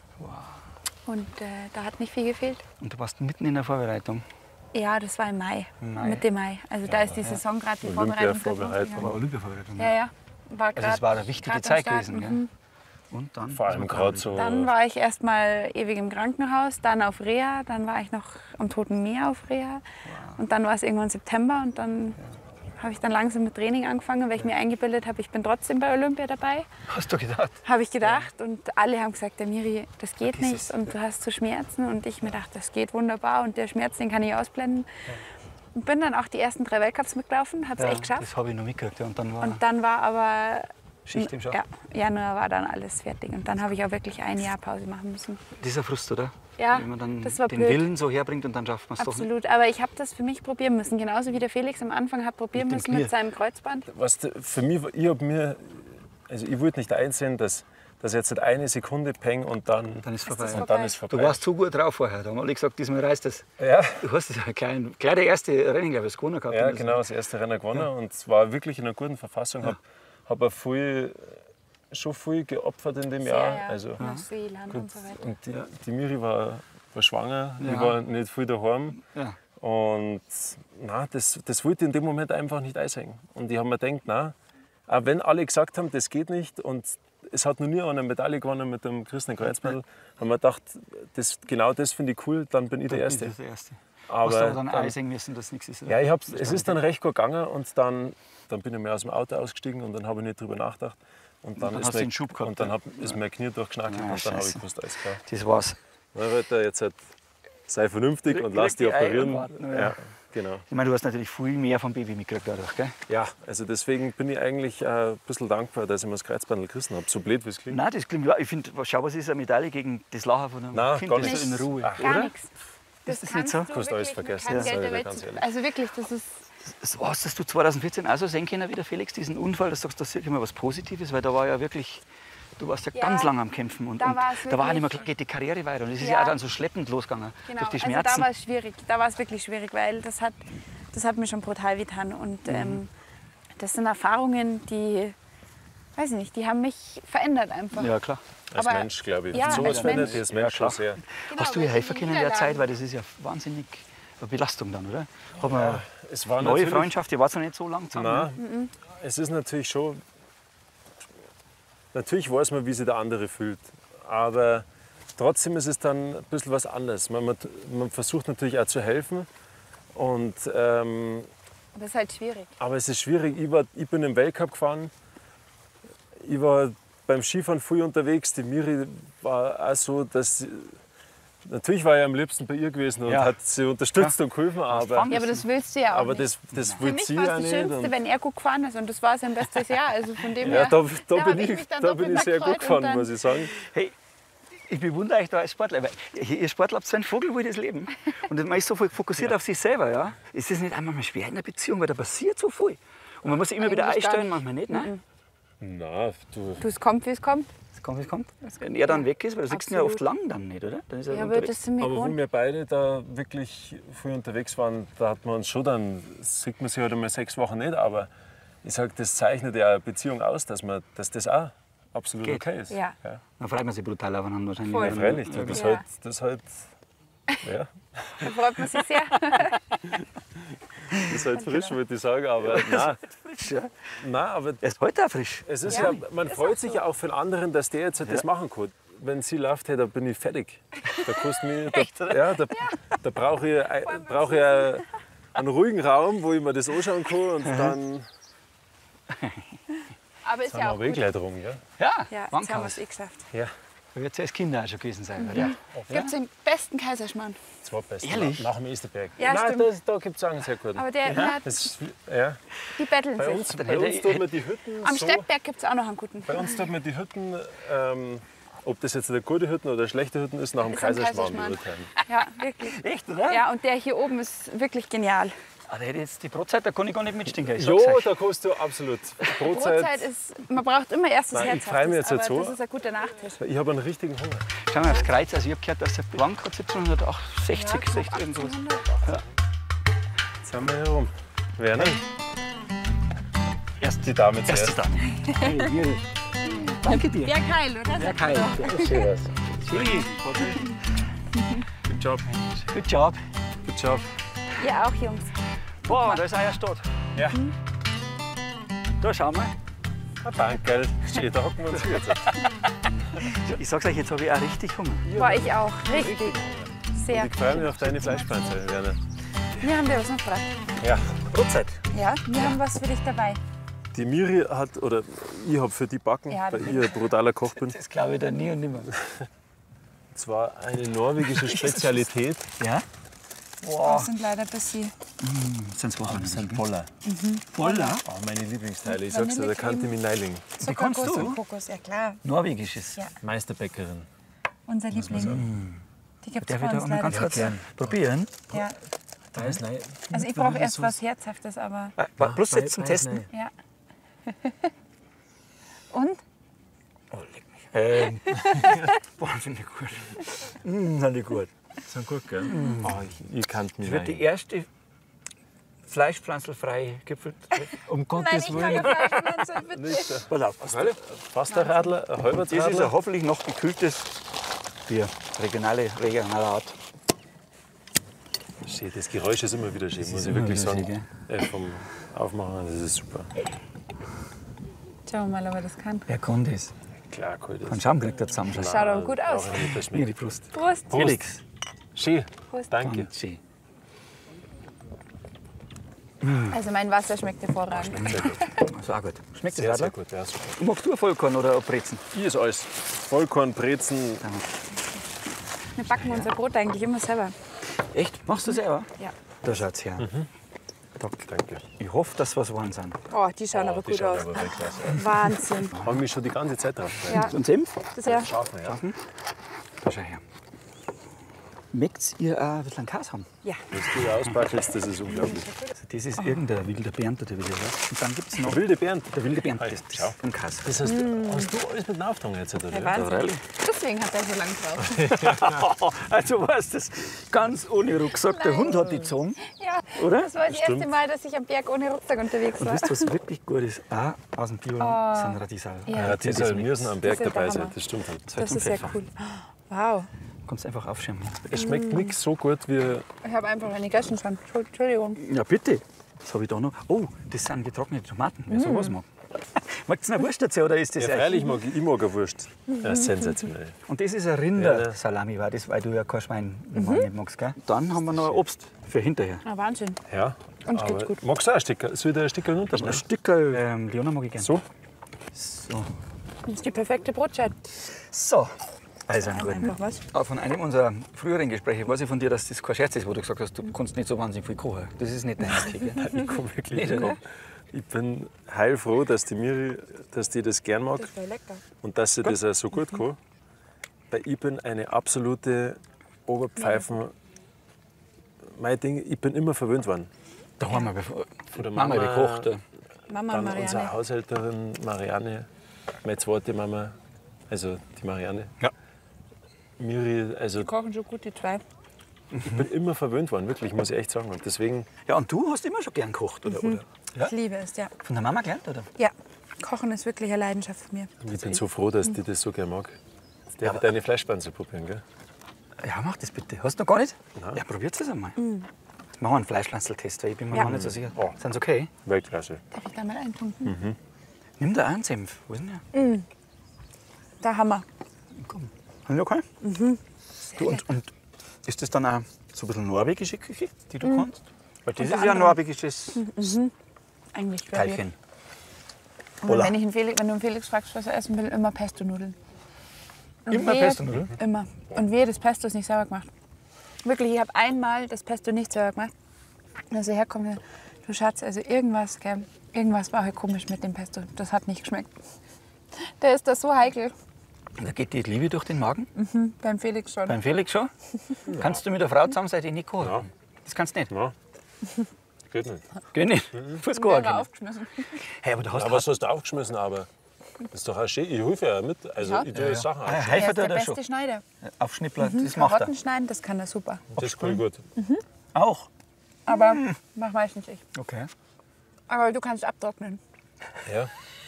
Und äh, da hat nicht viel gefehlt. Und du warst mitten in der Vorbereitung. Ja, das war im Mai, Mai. Mitte Mai. Also da ist die Saison gerade die Vorbereitung. gerade Olympiavorbereitung. losgegangen. Olympiavorbereitung. Ja, ja. War Also grad- es war eine wichtige grad am Zeit Start. gewesen. Gell? Mhm. Und dann? Vor allem gerade so. Dann war ich erst mal ewig im Krankenhaus, dann auf Reha, dann war ich noch am Toten Meer auf Reha. Und dann war es irgendwann September und dann habe ich dann langsam mit Training angefangen, weil ich mir eingebildet habe, ich bin trotzdem bei Olympia dabei. Hast du gedacht? Habe ich gedacht und alle haben gesagt, der Miri, das geht Vergiss nicht es. und du hast so Schmerzen und ich mir dachte, das geht wunderbar und der Schmerz, den kann ich ausblenden. Und bin dann auch die ersten drei Weltcups mitgelaufen, habe es echt geschafft. Das habe ich noch mitgekriegt. Ja. Und dann war Und dann war aber Schicht im Schacht. ja, Januar war dann alles fertig und dann habe ich auch wirklich ein Jahr Pause machen müssen. Dieser Frust, oder? Ja, Wenn man dann das war den blöd. Willen so herbringt und dann schafft man es doch nicht. Absolut, aber ich habe das für mich probieren müssen, genauso wie der Felix am Anfang hat probieren Mit dem müssen Knie. mit seinem Kreuzband. Was für mich, ich habe mir, also ich wollte nicht einsehen, dass, dass jetzt nicht eine Sekunde peng und dann, Dann ist vorbei. das und vorbei. dann ist vorbei. Du warst so gut drauf vorher. Da haben alle gesagt, diesmal reißt das. Ja, Du hast das ja klein, gleich der erste Rennen, glaube ich, das gewonnen gehabt. ja, Und das- genau, das erste Rennen gewonnen und es war wirklich in einer guten Verfassung. Habe hab auch viel, schon viel geopfert in dem Sehr, Jahr. ja, Also, Neuseeland gut. und so weiter. Und die, die Miri war, war schwanger, Ja. ich war nicht viel daheim. Ja. Und na, das, das wollte ich in dem Moment einfach nicht einsehen. Und ich habe mir gedacht, na, auch wenn alle gesagt haben, das geht nicht und es hat noch nie eine Medaille gewonnen mit dem Christian Kreuzmedal, haben wir gedacht, das, genau das finde ich cool, dann bin ich der Dann Erste. ist das der Erste. Aber Hast du aber dann dann- einsehen müssen, dass nichts ist. oder? Ja, ich hab's, es ist dann recht gut gegangen und dann, dann bin ich mir aus dem Auto ausgestiegen und dann habe ich nicht drüber nachgedacht. Und dann, dann ist, hast du mein, den Schub gehabt, und dann ja. hab, ist mein Knie durchgeschnackelt Ja, und dann habe ich scheiße. gewusst, alles klar. Das war's. Na, Leute, jetzt halt, sei vernünftig und Krieg- lass dich krieg die Eier operieren. und warten, ja. Ja, genau. Ich meine, du hast natürlich viel mehr vom Baby mitgekriegt dadurch, gell? Ja, also deswegen bin ich eigentlich äh, ein bisschen dankbar, dass ich mir das Kreuzbandel gerissen habe. So blöd wie es klingt. Nein, das klingt, ja, ich finde, schau, was ist eine Medaille gegen das Lachen von einem Nein, Kind, gar das nicht. so in Ruhe, Ach, Gar oder? nichts. Das das nicht kannst so? du Du kannst alles wirklich mit vergessen, keinem ja, Geld sag der ich dir Welt ganz zu- ehrlich. Also wirklich, das ist Das hast das du zwanzig vierzehn auch so sehen können wie der Felix, diesen Unfall, dass du sagst, das ist wirklich mal was Positives, weil da war ja wirklich, du warst ja, Ja, ganz lang am Kämpfen und, da und war's da war auch nicht mehr wirklich- klar, geht die Karriere weiter und es ist Ja. ja auch dann so schleppend losgegangen genau. durch die Also Schmerzen. da war es schwierig. Da war es wirklich schwierig, weil das hat, das hat mir schon brutal wehgetan. Und Mhm. ähm, das sind Erfahrungen, die, weiß ich nicht, die haben mich verändert einfach. ja, klar. Als Aber- Mensch, glaube ich. ja, so als was verändert Mensch. dich als Mensch Ja, klar. schon sehr. Genau, Hast du weil ihr helfen die können in der Zeit, Niederlagen- weil das ist ja wahnsinnig eine Belastung dann, oder? Hat man Es war neue natürlich- Freundschaft, ihr wart noch nicht so lang zusammen. Nein, Mhm. es ist natürlich schon. Natürlich weiß man, wie sich der andere fühlt. Aber trotzdem ist es dann ein bisschen was anderes. Man, man, man versucht natürlich auch zu helfen. Und, ähm, Das ist halt schwierig. aber es ist schwierig. Ich, war, ich bin im Weltcup gefahren. Ich war beim Skifahren viel unterwegs. Die Miri war auch so, dass sie, natürlich war ich am liebsten bei ihr gewesen und Ja. hat sie unterstützt und geholfen. Aber, Ja, aber das willst du ja auch aber nicht. das, das Für will mich sie war ja es das nicht. Schönste, Und- wenn er gut gefahren ist. Und das war sein bestes Jahr. Also von dem Ja, her, da, da, hab bin ich, mich dann da doppelt bin ich sehr gefreut gut gefahren, und dann- muss ich sagen. Hey, ich bewundere euch da als Sportler. Weil ihr Sportler habt so einen vogelwildes Leben. Und man ist so fokussiert auf sich selber. Ja? Ist das nicht einmal mal schwer in der Beziehung? Weil da passiert so viel. Und man muss sich immer wieder Eigentlich gar einstellen, nicht. manchmal nicht. Ne? Na, du. Du, es kommt, wie es kommt. Es kommt, wie es kommt. Wenn er dann weg ist, weil du siehst ihn ja oft Absolut. lang dann nicht, oder? Dann ist er Ja, aber unterwegs. das sind wir Aber wo gewohnt. wir beide da wirklich früh unterwegs waren, da hat man uns schon dann, sieht man sich halt einmal sechs Wochen nicht, aber ich sag, das zeichnet ja eine Beziehung aus, dass, man, dass das auch absolut Geht. okay ist. Ja. Dann freut man sich brutal aufeinander wahrscheinlich. Voll. Ja, freilich, du, das Ja. halt, das halt, ja, Da freut man sich sehr. das ist halt frisch, würde ich sagen, aber nein, Frisch, ja. nein, aber Er ist heute auch frisch. es ist Ja, ja, man freut sich ja auch für den anderen, dass der jetzt halt das machen kann. Wenn sie läuft, hey, da bin ich fertig. Da kostet mich, da, ja, da, da brauche ich, ein- brauche ich ein- einen ruhigen Raum, wo ich mir das anschauen kann und dann Aber ist sind ja wir auch aber eh gut. gleich drum. Ja? Ja, Ja, jetzt haben wir Bankhaus. es eh geschafft. Ja, Da wird es als Kinder auch schon gewesen sein. Oder? Gibt es den besten Kaiserschmarrn. zwei Beste. Ehrlich? Nach dem Esterberg. Ja, Nein, stimmt. das, da gibt es auch einen sehr guten. Aber der, der hat, Das, ja. die betteln Bei sich. uns, Dann bei hätte uns ich- tut man die Hütten Am so, Steppberg gibt es auch noch einen guten. bei uns tut man die Hütten, ähm, ob das jetzt eine gute Hütten oder eine schlechte Hütten ist, nach dem Ist am Kaiserschmarrn Kaiserschmarrn. beurteilen. Ja, wirklich. Echt, oder? Ja, und der hier oben ist wirklich genial. Ah, da hätte ich jetzt die Brotzeit, da kann ich gar nicht mitstinken. Ich Jo, sag's euch. da kannst du absolut. Brotzeit. Brotzeit ist, man braucht immer erst das Nein, ich Herzhaftes, freu mich jetzt aber nicht so. das ist ein guter Nachtisch. Ich habe einen richtigen Hunger. Schauen wir aufs Kreuz. Also ich habe gehört, dass der Bank hat siebzehnhundertsechzig, sechzig irgendwas. Jetzt sind wir hier rum. Werner? Erst die Dame Erste zuerst. Dame. Hey, Miri. Danke dir. Ja, geil, oder? Ja, Kai. Schön was. Schön. Good job. Good job. Good job. Ihr auch, Jungs. Boah, da ist euer Stadt. Ja. Da schauen wir. Ah, danke. Steht, da hocken wir uns jetzt. Ich sag's euch, jetzt habe ich auch richtig Hunger. War ich auch. Richtig. Sehr. Ich freue mich auf deine Fleischspeise, Werner. Wir haben dir was mitgebracht. Ja. Brotzeit. Ja, wir haben was für dich dabei. Die Miri hat, oder ich habe für die backen, Ja, weil das ich ein brutaler Koch bin. Das glaube ich da nie und nimmer. Es war eine norwegische Spezialität. Ja? Das sind leider ein bisschen. Das sind zwei Das sind Boller. Boller. Oh, meine Lieblingsteile. Ich sag's dir, da kannte ich mich neiling. kannst Zuckerguss du? und Kokos, ja klar. Norwegisches. Ja. Meisterbäckerin. Unser Liebling. Die gibt es Darf bei ich da uns auch noch leider ganz kurz nicht. probieren? Ja. Da ist nein. Also ich brauche erst was Herzhaftes, aber Ah, bloß jetzt zum Testen. ja. Und? Oh, leck mich. Ähm, wahnsinnig gut. Mm, sind die gut. Sind gut, gell? Oh, ich, ich kannte mich Das wird die nicht. erste fleischpflanzenfreie Gipfeltreff. Um Nein, Gottes ich Willen. kann Fleisch so bitte. Pass auf. Fast ein Radler, ein halber Das ist Radler. ein hoffentlich noch gekühltes Bier. Regionale, regionale Art. Schön, das Geräusch ist immer wieder schön, muss ich immer wirklich wieder sagen. schön, Äh, vom Aufmachen, das ist super. Schauen wir mal, ob er das kann. Wer kann das? Klar, cool. Das Von Schaum kriegt er zusammen. Schaut aber gut aus. brauche ich nicht, das Mir schmeckt. die Brust. Prost. Felix. Schön, Prost. danke. Ganz schön. Also mein Wasser schmeckt hervorragend. So auch gut. Schmeckt das Sehr, auch, sehr oder? gut. Ja, super. Magst du ein Vollkorn oder ein Brezen? Hier ist alles. Vollkorn, Brezen. Wir backen unser Brot eigentlich immer selber. Echt? Machst du selber? Ja. Da schaut's her. Da, Danke. ich hoffe, dass was waren sind. Oh, die schauen aber Die gut schauen aus. aber wirklich aus. Wahnsinn. Haben mich schon die ganze Zeit drauf. Ja, Und Senf? das ja. Scharf, ja. Da schau her. Mögt ihr auch ein bisschen Käse haben? Ja. Was du ausbackelst, das ist unglaublich. Also das ist irgendein wilder Bernd oder wie das heißt. Und dann gibt es noch Wilde Bernd. der wilde Bernd. Hey, Das, das schau. ist ein Käse. Das heißt, hast du alles mit dem Auftrag jetzt, oder? Ja, Wahnsinn. freilich. Deswegen hat er so lange gebraucht. Also weißt du, das ganz ohne Rucksack. Der Hund hat die gezogen. Ja, Oder? das war das erste Mal, dass ich am Berg ohne Rucksack unterwegs Und war. wisst ihr, was wirklich gut ist? Auch aus dem Bio sind Radisal. Ja. Ja, die soll müssen am Berg Das ist der dabei sein, Hammer. das stimmt. Das ist ja cool. Wow. Du kannst einfach aufschirmen. Es schmeckt nichts so gut wie. Ich habe einfach eine gegessen schon. Entschuldigung. Ja, bitte. Was habe ich da noch? Oh, das sind getrocknete Tomaten. Wer sowas mag. Magst du eine Wurst dazu oder ist das Ja, euch? freilich mag ich, ich mag eine Wurst. Ja, sensationell. Und das ist ein Rindersalami, war das, weil du ja kein Schwein normal nicht magst, gell? Dann haben wir noch ein Obst für hinterher. Ah, Wahnsinn. Ja. Und geht's aber gut. Magst du auch ein Stück? Soll ich dir ein Stück Ein runterschneiden? Stück ähm, Leona mag ich gerne. So? So. Das ist die perfekte Brotzeit. So. Also, einen guten. Einfach was. Ah, von einem unserer früheren Gespräche weiß ich von dir, dass das kein Scherz ist, wo du gesagt hast, du kannst nicht so wahnsinnig viel kochen. Das ist nicht dein Stil, gell? Ich komme wirklich Nicht, nicht oder? drauf. Ich bin heilfroh, dass die Miri, dass die das gern mag Das war lecker. und dass sie das auch so gut kann. Weil ich bin eine absolute Oberpfeifen. Mein Ding, ich bin immer verwöhnt worden. Da haben wir bevor, Von der Mama Mama, gekocht. Ja. Mama Dann Marianne. unsere Haushälterin Marianne, meine zweite Mama, also die Marianne. Ja. Miri, also Kochen schon gut, die zwei. ich bin immer verwöhnt worden, wirklich, muss ich echt sagen. Und deswegen, Ja, und du hast immer schon gern gekocht, oder? oder? Ja? Ich liebe es, ja. Von der Mama gelernt, oder? Ja, Kochen ist wirklich eine Leidenschaft von mir. ich bin so froh, dass die das so gerne mag. Jetzt darf ich deine Fleischspanse probieren, gell? Ja, mach das bitte. Hast du noch gar nicht? Nein. Ja, probier's das einmal. Jetzt machen wir einen Fleischpflanzeltest, weil ich bin mir Ja. noch nicht so sicher. Oh. Sind okay? Weltklasse. Darf ich da mal eintunken? Nimm da einen Senf. Wo ist denn der? Der Hammer. Komm. Sind die okay? Du, und, und ist das dann auch so ein bisschen norwegische Küche, die du kannst? Weil das Unter ist ja ein anderem. norwegisches Eigentlich wer Teilchen. Und Hola. wenn, ich ihn Felix, wenn du einen Felix fragst, was er essen will, immer Pesto-Nudeln. Und Immer wehe- Pesto-Nudeln? Immer. Und wehe, das Pesto ist nicht sauber gemacht. Wirklich, ich habe einmal das Pesto nicht sauber gemacht. Als er herkommt, du Schatz, also irgendwas, gell, irgendwas war halt komisch mit dem Pesto. Das hat nicht geschmeckt. Der ist da so heikel. Da geht die Liebe durch den Magen. Hm, beim Felix schon. Beim Felix schon. Kannst du mit der Frau zusammen sein, die nicht kocht? Ja. Das kannst du nicht. Ja, geht nicht. Geht nicht. Fuß Der kochen. war aufgeschmissen. Hey, aber du hast Aber was hast du aufgeschmissen, aber das ist doch auch schön. Ich helfe ja mit. Also Ja. ich tue Sachen Ah, auf. Er Helfer ist der tut er beste schon. Schneider. Aufschnippler, das macht er. Karotten schneiden, das kann er super. Das ist voll gut. Auch. Aber mach meistens ich. Okay. Aber du kannst abtrocknen. Ja.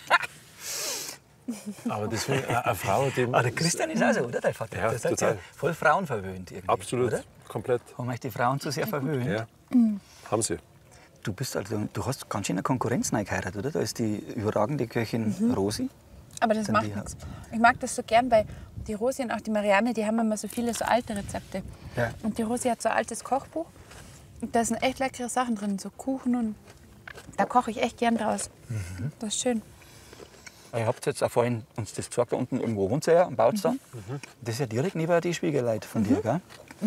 Aber das finde ich, eine eine Frau, die... Ah, der Christian ist auch so, oder? Dein Vater. Ja, Der ist halt total. ja voll frauenverwöhnt irgendwie. Absolut, Oder? komplett. Haben euch die Frauen zu sehr verwöhnt? Ja, haben sie. Du bist also, du hast ganz schön eine Konkurrenz geheiratet, oder? Da ist die überragende Köchin Rosi. Aber das Dann macht die- nichts. Ich mag das so gern, weil die Rosi und auch die Marianne, die haben immer so viele so alte Rezepte. Ja. Und die Rosi hat so ein altes Kochbuch. Und da sind echt leckere Sachen drin, so Kuchen und da koche ich echt gern draus. Das ist schön. Ihr habt jetzt auch vorhin uns das gesagt, da unten irgendwo wohnt ihr ja am Bauzaun. Das ist ja direkt neben die Schwiegerleute von dir, gell?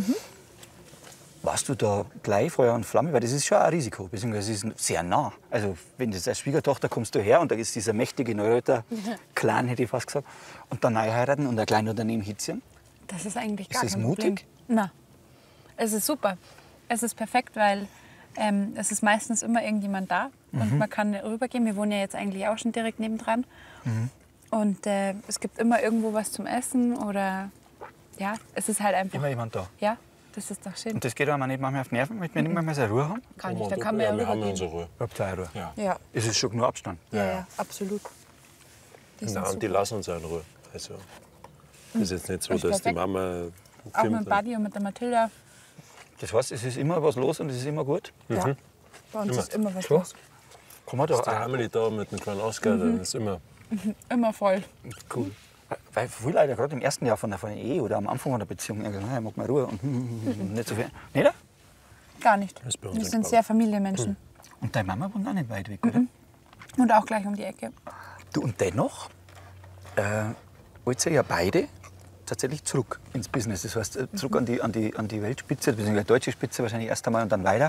Warst du da gleich Feuer und Flamme? Weil das ist schon ein Risiko, beziehungsweise es ist sehr nah. Also wenn das als Schwiegertochter kommst du her und da ist dieser mächtige Neuröter Clan, hätte ich fast gesagt, und dann neu heiraten und ein kleines Unternehmen hitzieren. Das ist eigentlich Ist gar das kein mutig? Problem. Na, es ist super. Es ist perfekt, weil ähm, es ist meistens immer irgendjemand da und man kann rübergehen. Wir wohnen ja jetzt eigentlich auch schon direkt nebendran. Und äh, es gibt immer irgendwo was zum Essen oder ja, es ist halt einfach. Immer jemand da. Ja, das ist doch schön. Und das geht einem nicht manchmal auf die Nerven, wenn wir nicht mehr seine Ruhe haben? Kann ich, Oma da und kann Opa, man ja wir haben rübergehen. unsere Ruhe. Habt ihr auch Ruhe? Ja. Ja, Es ist schon genug Abstand. ja, ja, absolut. Die sind Nein, und die super. lassen uns auch in Ruhe. Also, das ist jetzt nicht so, Das ist dass die perfekt. Mama Auch filmt mit Buddy und mit der Mathilda. Das heißt, es ist immer was los und es ist immer gut. Ja. Bei uns ist immer was Schon? los. Kann man da und die auch Amelie da mit dem kleinen Oscar, das ist immer... Immer voll. cool. Weil viele Leute gerade im ersten Jahr von der, von der Ehe oder am Anfang von der Beziehung irgendwie sagen, "Hey, mag mal Ruhe und nicht so viel. Nicht? Gar nicht. ist bei uns Wir nicht sind gebaut. sehr Familienmenschen. Und deine Mama wohnt auch nicht weit weg, oder? Und auch gleich um die Ecke. Du, und dennoch äh, wollt ihr ja beide tatsächlich zurück ins Business. Das heißt, äh, zurück an, die, an, die, an die Weltspitze, beziehungsweise deutsche Spitze wahrscheinlich erst einmal und dann weiter.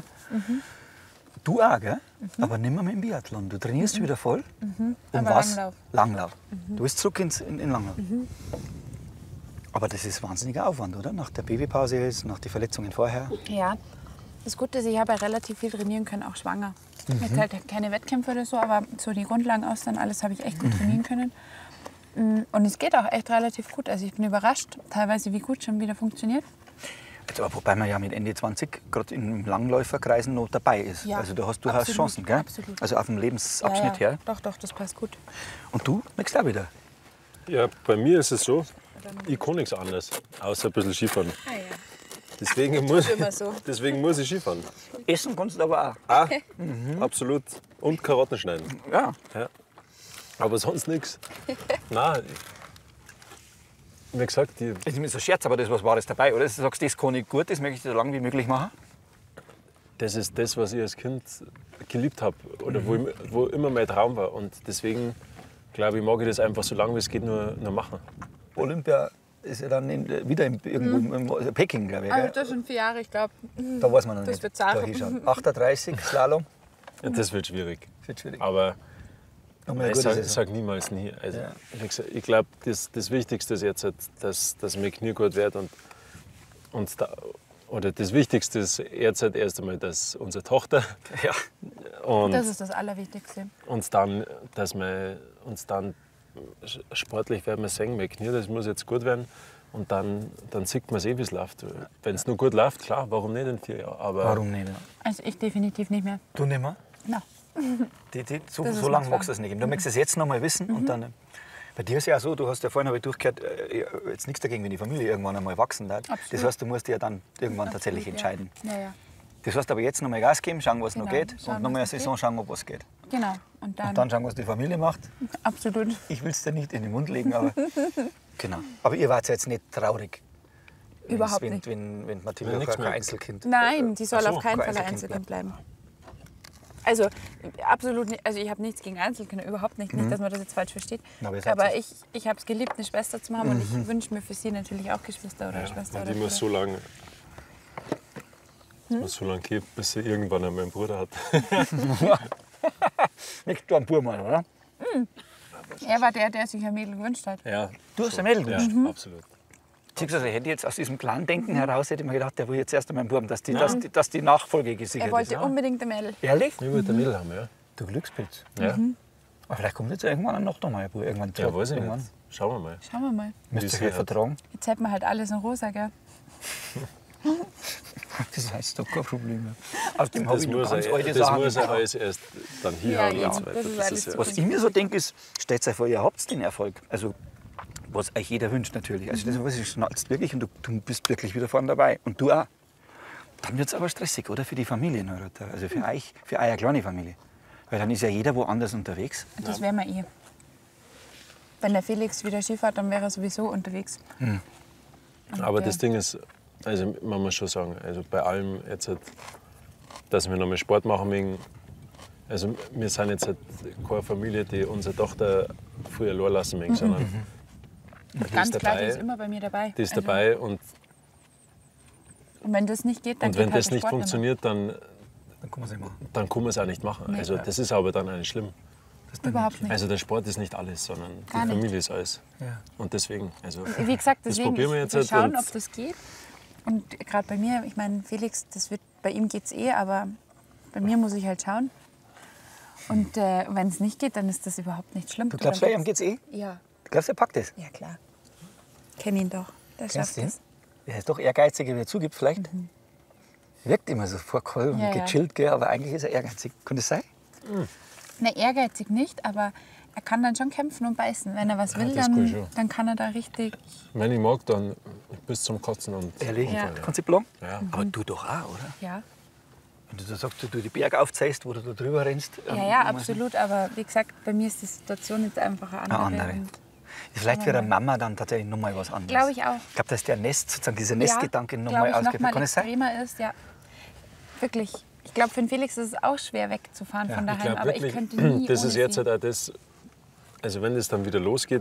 Du auch, gell? Aber nicht mehr mit dem Biathlon. Du trainierst wieder voll. Um Aber was? Langlauf. Langlauf. Du willst zurück ins, in, in Langlauf. Aber das ist wahnsinniger Aufwand, oder? Nach der Babypause jetzt, nach den Verletzungen vorher. Ja. Das Gute ist, ich habe ja relativ viel trainieren können, auch schwanger. Jetzt halt keine Wettkämpfe oder so, aber so die Grundlagen aus dann alles habe ich echt gut trainieren können. Mm, Und es geht auch echt relativ gut. Also ich bin überrascht, teilweise wie gut schon wieder funktioniert. Jetzt, aber wobei man ja mit Ende zwanzig gerade in Langläuferkreisen noch dabei ist. Ja, Also da hast du hast absolut, Chancen, gell? absolut. Also auf dem Lebensabschnitt her. Doch, doch, das passt gut. Und du nächstes Jahr wieder. Ja, bei mir ist es so, ich kann nichts anderes, außer ein bisschen Skifahren. Ah, ja. Deswegen muss, immer so. deswegen muss ich Skifahren. Essen kannst du aber auch. Ah, absolut. Und Karotten schneiden. Ja. Ja. Aber sonst nichts. Nein. Wie gesagt, die, Das ist mir so ein Scherz, aber das was Wahres dabei, oder? Du sagst, das kann ich gut, das möchte ich so lange wie möglich machen. das ist das, was ich als Kind geliebt habe. Oder wo, ich, wo immer mein Traum war. Und deswegen, glaube ich, mag ich das einfach so lange wie es geht nur, nur machen. Olympia ist ja dann in, wieder in, irgendwo in, in Peking, glaube ich. Also Gell? das sind vier Jahre, ich glaube. Da weiß man noch das nicht. wird zart. Da hinschauen. achtunddreißig Slalom. Ja, das wird schwierig. Das wird schwierig. Aber Nochmal eine Ich gute sage Saison. sag niemals nie. Also, Ja. Ich, ich glaube, das, das Wichtigste ist jetzt, halt, dass, dass mein Knie gut wird. Und, und da, oder das Wichtigste ist jetzt halt erst einmal, dass unsere Tochter Ja. und, Das ist das Allerwichtigste. uns dann, dass wir uns dann sportlich werden wir sehen, mein Knie, das muss jetzt gut werden. Und dann, dann sieht man eh, wie es läuft. Wenn es nur gut läuft, klar, warum nicht in vier Jahren? Aber Warum nicht? Also ich definitiv nicht mehr. Du nicht mehr? No. Die, die, so Das ist so lange nicht magst du wahr. das nicht geben. Du möchtest es jetzt noch mal wissen. Und dann, äh, bei dir ist ja auch so, du hast ja vorhin habe ich durchgehört, äh, jetzt nichts dagegen, wenn die Familie irgendwann einmal wachsen wird. Absolut. Das heißt, du musst dich ja dann irgendwann tatsächlich Absolut, entscheiden. Ja. Ja, ja. Das heißt aber jetzt noch mal Gas geben, schauen, was noch Genau. geht. Schauen, und noch mal eine was noch Saison geht. schauen, ob was geht. Genau. Und dann, Und dann schauen, was die Familie macht. absolut. Ich will es dir nicht in den Mund legen, aber genau. Aber ihr wart jetzt nicht traurig. wenn's- Überhaupt wenn, nicht. Wenn, wenn Mathilda Will kein nichts kein mehr. Einzelkind. Nein, die soll Ach so, auf keinen kein Fall ein Einzelkind Einzelkind bleiben. Also absolut nicht, also ich habe nichts gegen Einzelkinder, überhaupt nicht, nicht, dass man das jetzt falsch versteht. Na, aber ihr seid Aber so- ich, ich habe es geliebt, eine Schwester zu haben und ich wünsche mir für sie natürlich auch Geschwister oder Schwester und oder ich muss Bruder. so lange es muss so lange gehen, bis sie irgendwann einmal einen Bruder hat. Nicht du ein Burmann, oder? Er war der, der sich ein Mädel gewünscht hat. Ja, Du hast ein Mädel ja, gewünscht. absolut. Beziehungsweise hätte ich jetzt aus diesem Clan-Denken heraus hätte ich mir gedacht, der will jetzt erst einmal einen Buben, dass die, dass, die, dass die Nachfolge gesichert Er wollte ist. unbedingt ein Mädel. Ehrlich? Ich wollte ein Mädel haben, ja. Du Glückspilz. Ja, Aber vielleicht kommt jetzt irgendwann noch mal ein Bub. Irgendwann ja weiß ich irgendwann. nicht. Schauen wir mal. Schauen wir mal. Müsst Wie ihr sie euch halt hat. vertragen. Jetzt hätten wir halt alles in rosa, gell? Das heißt doch kein Problem. Aus dem Das habe ich noch muss, ganz er, alte das Sachen muss er gebraucht. alles erst dann hier Ja, haben ja, und so weiter. das ist Das alles ist ja, zu- Was ich mir so denke, ist, stellt euch vor, ihr habt den Erfolg. Also, was euch jeder wünscht natürlich. Also, das was ich schnallst wirklich und du, du bist wirklich wieder vorne dabei. Und du auch. Dann wird es aber stressig, oder? Für die Familien, oder? Also für euch, für eure kleine Familie. Weil dann ist ja jeder woanders unterwegs. Das wären wir eh. Wenn der Felix wieder Ski fährt, dann wäre er sowieso unterwegs. Und, aber äh, das Ding ist, also man muss schon sagen, also bei allem jetzt, halt, dass wir noch mal Sport machen wegen, also wir sind jetzt halt keine Familie, die unsere Tochter früher allein lassen mögen, sondern die Ganz ist klar, dabei, die ist immer bei mir dabei. die ist Also, dabei und, Und wenn das nicht geht, dann und geht wenn halt das der nicht Sport mehr. funktioniert, dann, Dann kann man es machen. dann kann man es auch nicht machen. Also das ist aber dann auch nicht schlimm. Überhaupt nicht. Also der Sport ist nicht alles, sondern Gar die nicht. Familie ist alles. Ja. Und deswegen, also Wie gesagt, das deswegen probieren wir ich- jetzt wir halt schauen, und- ob das geht. Und gerade bei mir, ich meine, Felix, das wird, bei ihm geht es eh, aber bei mir muss ich halt schauen. Und äh, wenn es nicht geht, dann ist das überhaupt nicht schlimm. Du glaubst, bei ihm geht's eh? Ja, Du glaubst, er packt es? ja klar. Kenn ihn doch. Der Kennst schafft du ihn? es. Er ist doch ehrgeiziger, wie er zugibt, vielleicht. Wirkt immer so vorgeholt und Ja, ja. gechillt, gell? Aber eigentlich ist er ehrgeizig. Kann das sein? Na, ehrgeizig nicht, aber er kann dann schon kämpfen und beißen. Wenn er was will, das kann ich dann, schon. dann kann er da richtig. wenn ich mag, dann bis zum Kotzen. Und Ehrlich? Ja. Kannst du planen? Ja. Aber du doch auch, oder? Ja, Wenn du da sagst, du die Berg aufzeigst, wo du da drüber rennst. ja, ähm, ja, muss- absolut. Aber wie gesagt, bei mir ist die Situation jetzt einfach eine andere. Eine andere. Und Vielleicht für eine Mama dann tatsächlich nochmal was anderes. Glaube ich auch. Ich glaube, dass der Nest, sozusagen dieser Nestgedanke ja, nochmal glaube ich, noch ausgeht. mal Kann es sein? extremer ist, ja. Wirklich. Ich glaube, für den Felix ist es auch schwer wegzufahren von Ich daheim, glaube aber ich wirklich, könnte nie das ohne ist jetzt sie. halt auch das, also wenn es dann wieder losgeht,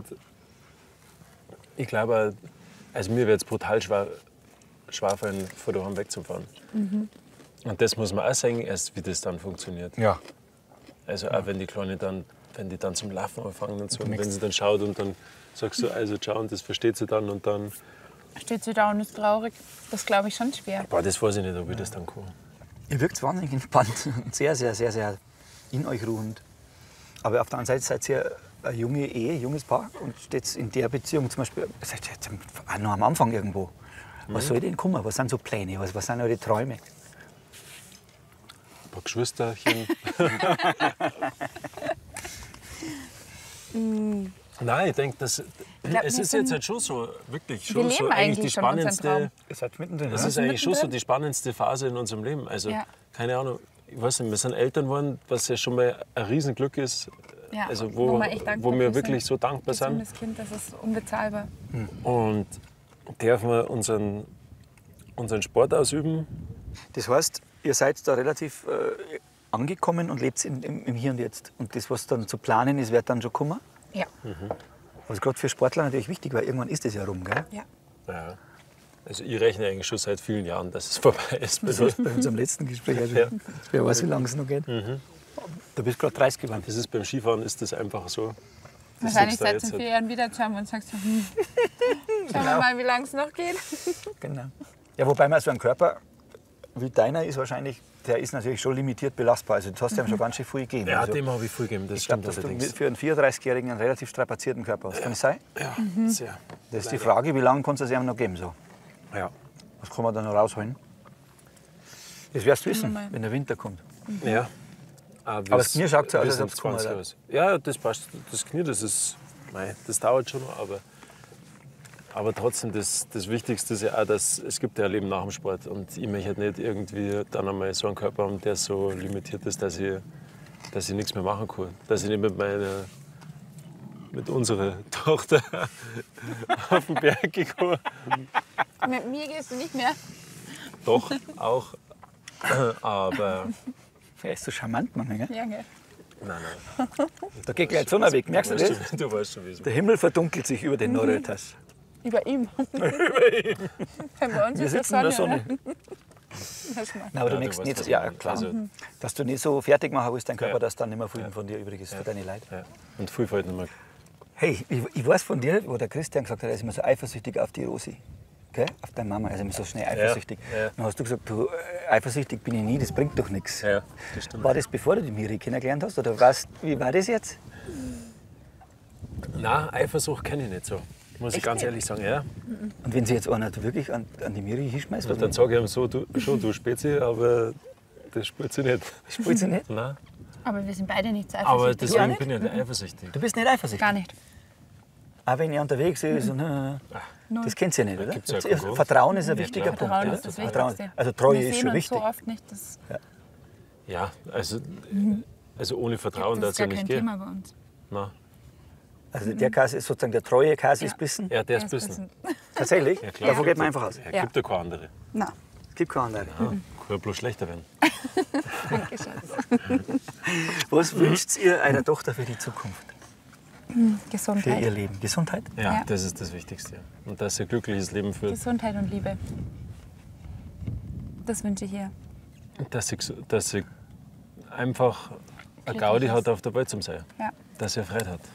ich glaube, also mir wird es brutal schwer, schwer fallen, von daheim wegzufahren. Mhm. Und das muss man auch sagen, erst wie das dann funktioniert. Ja. Also auch wenn die Kleine dann, wenn die dann zum Laufen anfangen und so, und wenn sie dann schaut und dann sagst du, also schau, und das versteht sie dann und dann, Steht sie da und ist traurig. Das glaube ich schon schwer. boah, das weiß ich nicht, ob ich das dann kann. Ihr wirkt wahnsinnig entspannt und sehr, sehr, sehr, sehr in euch ruhend. Aber auf der anderen Seite seid ihr eine junge Ehe, ein junges Paar und steht in der Beziehung zum Beispiel, seid ihr jetzt auch noch am Anfang irgendwo. Was soll denn kommen? Was sind so Pläne? Was, was sind eure Träume? Ein paar Geschwisterchen. Nein, ich denke, das, glaub, es wir ist sind- jetzt halt schon so, wirklich Wir schon so leben eigentlich die eigentlich schon unseren spannendste, Traum. Ihr seid mittendrin, das oder? ist eigentlich schon so mittendrin. die spannendste Phase in unserem Leben. Also, Ja. keine Ahnung, ich weiß nicht, wir sind Eltern geworden, was ja schon mal ein Riesenglück ist. Ja, Also, wo wo, wir echt dankbar wo wir für wirklich sind. so dankbar sind. Gesundes Kind, das ist unbezahlbar. Und dürfen wir unseren, unseren Sport ausüben. Das heißt, ihr seid da relativ äh, angekommen und lebt in, im, im Hier und Jetzt. Und das, was dann zu planen ist, wird dann schon kommen. Ja. Was gerade für Sportler natürlich wichtig, weil irgendwann ist das ja rum, gell? ja. Ja. Also ich rechne eigentlich schon seit vielen Jahren, dass es vorbei ist. Das war bei unserem letzten Gespräch. Also, Ja. wer weiß, wie lange es noch geht. Du bist gerade dreißig geworden. Das ist beim Skifahren ist das einfach so. Das Wahrscheinlich siehst du da seit in jetzt vier Jahren wieder zusammen und sagst, hm, schauen wir mal, wie lange es noch geht. Genau. Ja, wobei man so ein Körper wie deiner ist wahrscheinlich, der ist natürlich schon limitiert belastbar. Also du hast ja schon ganz schön viel gegeben. Ja, also, dem habe ich viel gegeben, das ich glaube, stimmt dass du allerdings. für einen vierunddreißigjährigen einen relativ strapazierten Körper hast. Kann das sein? Ja, sehr. Das ist die Frage, wie lange kannst du es ihm noch geben? So? Ja. Was kann man da noch rausholen? Das wirst du wissen, wenn der Winter kommt. Ja. Aber das Knie schaut so aus, als ob es zwanzig gekommen aus. Ja, das passt. Das Knie, das ist, mei, das dauert schon noch, aber, aber trotzdem, das, das Wichtigste ist ja auch, dass es gibt ja ein Leben nach dem Sport. Und ich möchte halt nicht irgendwie dann einmal so einen Körper haben, der so limitiert ist, dass ich, dass ich nichts mehr machen kann. Dass ich nicht mit meiner, mit unserer Tochter auf den Berg gehen kann. Mit mir gehst du nicht mehr. Doch, auch. Aber Er ist so charmant, Mann. Gell? Ja, gell. nein, nein. Da geht gleich die Sonne weg. Merkst du weißt das? schon, du weißt schon, wie es Der Himmel verdunkelt sich über den Norretas. Über ihm. Über ihm. Bei uns Wir ist der sitzen in der Sonne. Sonne. Oder? Das macht- Nein, aber Ja, du du denkst weißt, nicht, was ja ich meine. klar, Also- dass du nicht so fertig machen willst, dein Körper, Ja. dass dann nicht mehr viel von dir übrig ist für deine Leute. Ja. Und viel fällt nicht mehr. Hey, ich, ich weiß von dir, wo der Christian gesagt hat, er ist immer so eifersüchtig auf die Rosi. Okay? Auf deine Mama, also immer so schnell eifersüchtig. Ja, ja. Dann hast du gesagt, du, äh, eifersüchtig bin ich nie, das bringt doch nichts. Ja, das stimmt. War das bevor du die Miri kennengelernt hast? Oder was, wie war das jetzt? Nein, Eifersucht kenne ich nicht so. Muss ich ganz ehrlich sagen. Ja. Und wenn sie jetzt einer wirklich an, an die Miri hinschmeißt, was Dann sage ich ihm so, du, schon du Spezi, aber das spielt sie nicht. spielt sie nicht? Nein. Aber wir sind beide nicht so Aber eifersüchtig. auch deswegen nicht? bin ich nicht eifersüchtig. Du bist nicht eifersüchtig? Gar nicht. Auch wenn ihr unterwegs ist, und, äh, das kennt ihr nicht, oder? gibt's ja keinen Grund. Vertrauen ist ein Ja, wichtiger klar. Punkt. Vertrauen oder? ist das Vertrauen. Wichtigste. Also Treue wir ist sehen schon uns wichtig. so oft nicht, das, Ja, also, also ohne Vertrauen das darf ist es ja gar nicht kein gehen. Thema bei uns. Nein. Also der Käse ist sozusagen der treue Käse Ja. ist bissen. Ja, der ist Das bissen. Tatsächlich? Ja, klar. Davon geht man einfach aus. Ja, gibt ja keine andere. Nein, Es gibt keine andere. Ja, kann ja bloß schlechter werden. danke, Schatz. Was wünscht ihr eurer Tochter für die Zukunft? Für ihr Gesundheit. Leben? Gesundheit? Ja, Ja. das ist das Wichtigste. Und dass sie ein glückliches Leben führt. Gesundheit und Liebe. Das wünsche ich ihr. Dass sie, dass sie einfach eine Gaudi hat, auf der Welt zu sein. Ja. Dass sie Freude hat.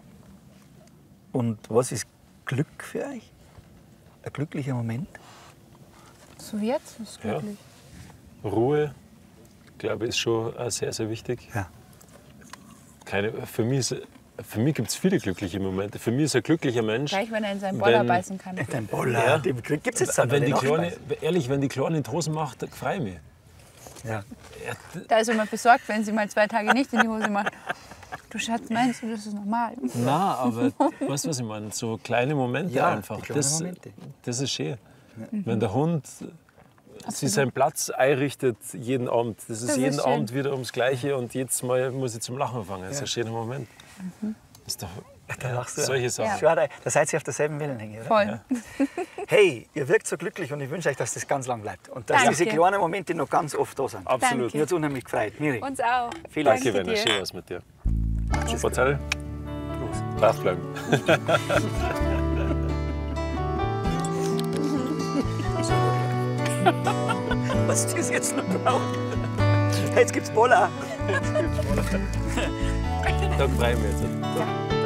Und was ist Glück für euch? Ein glücklicher Moment? So jetzt ist Ja. glücklich. Ruhe, glaube ich, ist schon auch sehr, sehr wichtig. Ja. Keine, für mich, ist- für mich gibt es viele glückliche Momente. Für mich ist ein glücklicher Mensch. Gleich, wenn er in seinen Boller Wenn- beißen kann. Dein Boller, Ja. den gibt es jetzt dann wenn die noch Kleine, ehrlich, wenn die Kleine in die Hosen macht, freue ich mich. Ja. Da ist immer besorgt, wenn sie mal zwei Tage nicht in die Hose macht. Du Schatz, meinst du, das ist normal? Na, aber weißt du, was ich meine? So kleine Momente Ja, einfach. die kleinen das, Momente. das ist schön. Wenn der Hund sich seinen Platz einrichtet jeden Abend, das ist Das ist jeden schön. Abend wieder ums Gleiche und jedes Mal muss ich zum Lachen fangen. Das ist ein schöner Moment. Das ist doch, Da lachst du. solche Sachen. Schade, da seid ihr auf derselben Wellenlänge, oder? Voll. Hey, ihr wirkt so glücklich und ich wünsche euch, dass das ganz lang bleibt. Und dass Danke. diese kleinen Momente noch ganz oft da sind. Absolut. Mir hat es unheimlich gefreut. Miri, Uns auch. vielen Danke, Dank. Werner. dir. Schön was mit dir. Sportzettel? Draufbleiben. Was ist jetzt noch braucht? Jetzt gibt's Boller. Da freue ich mich jetzt.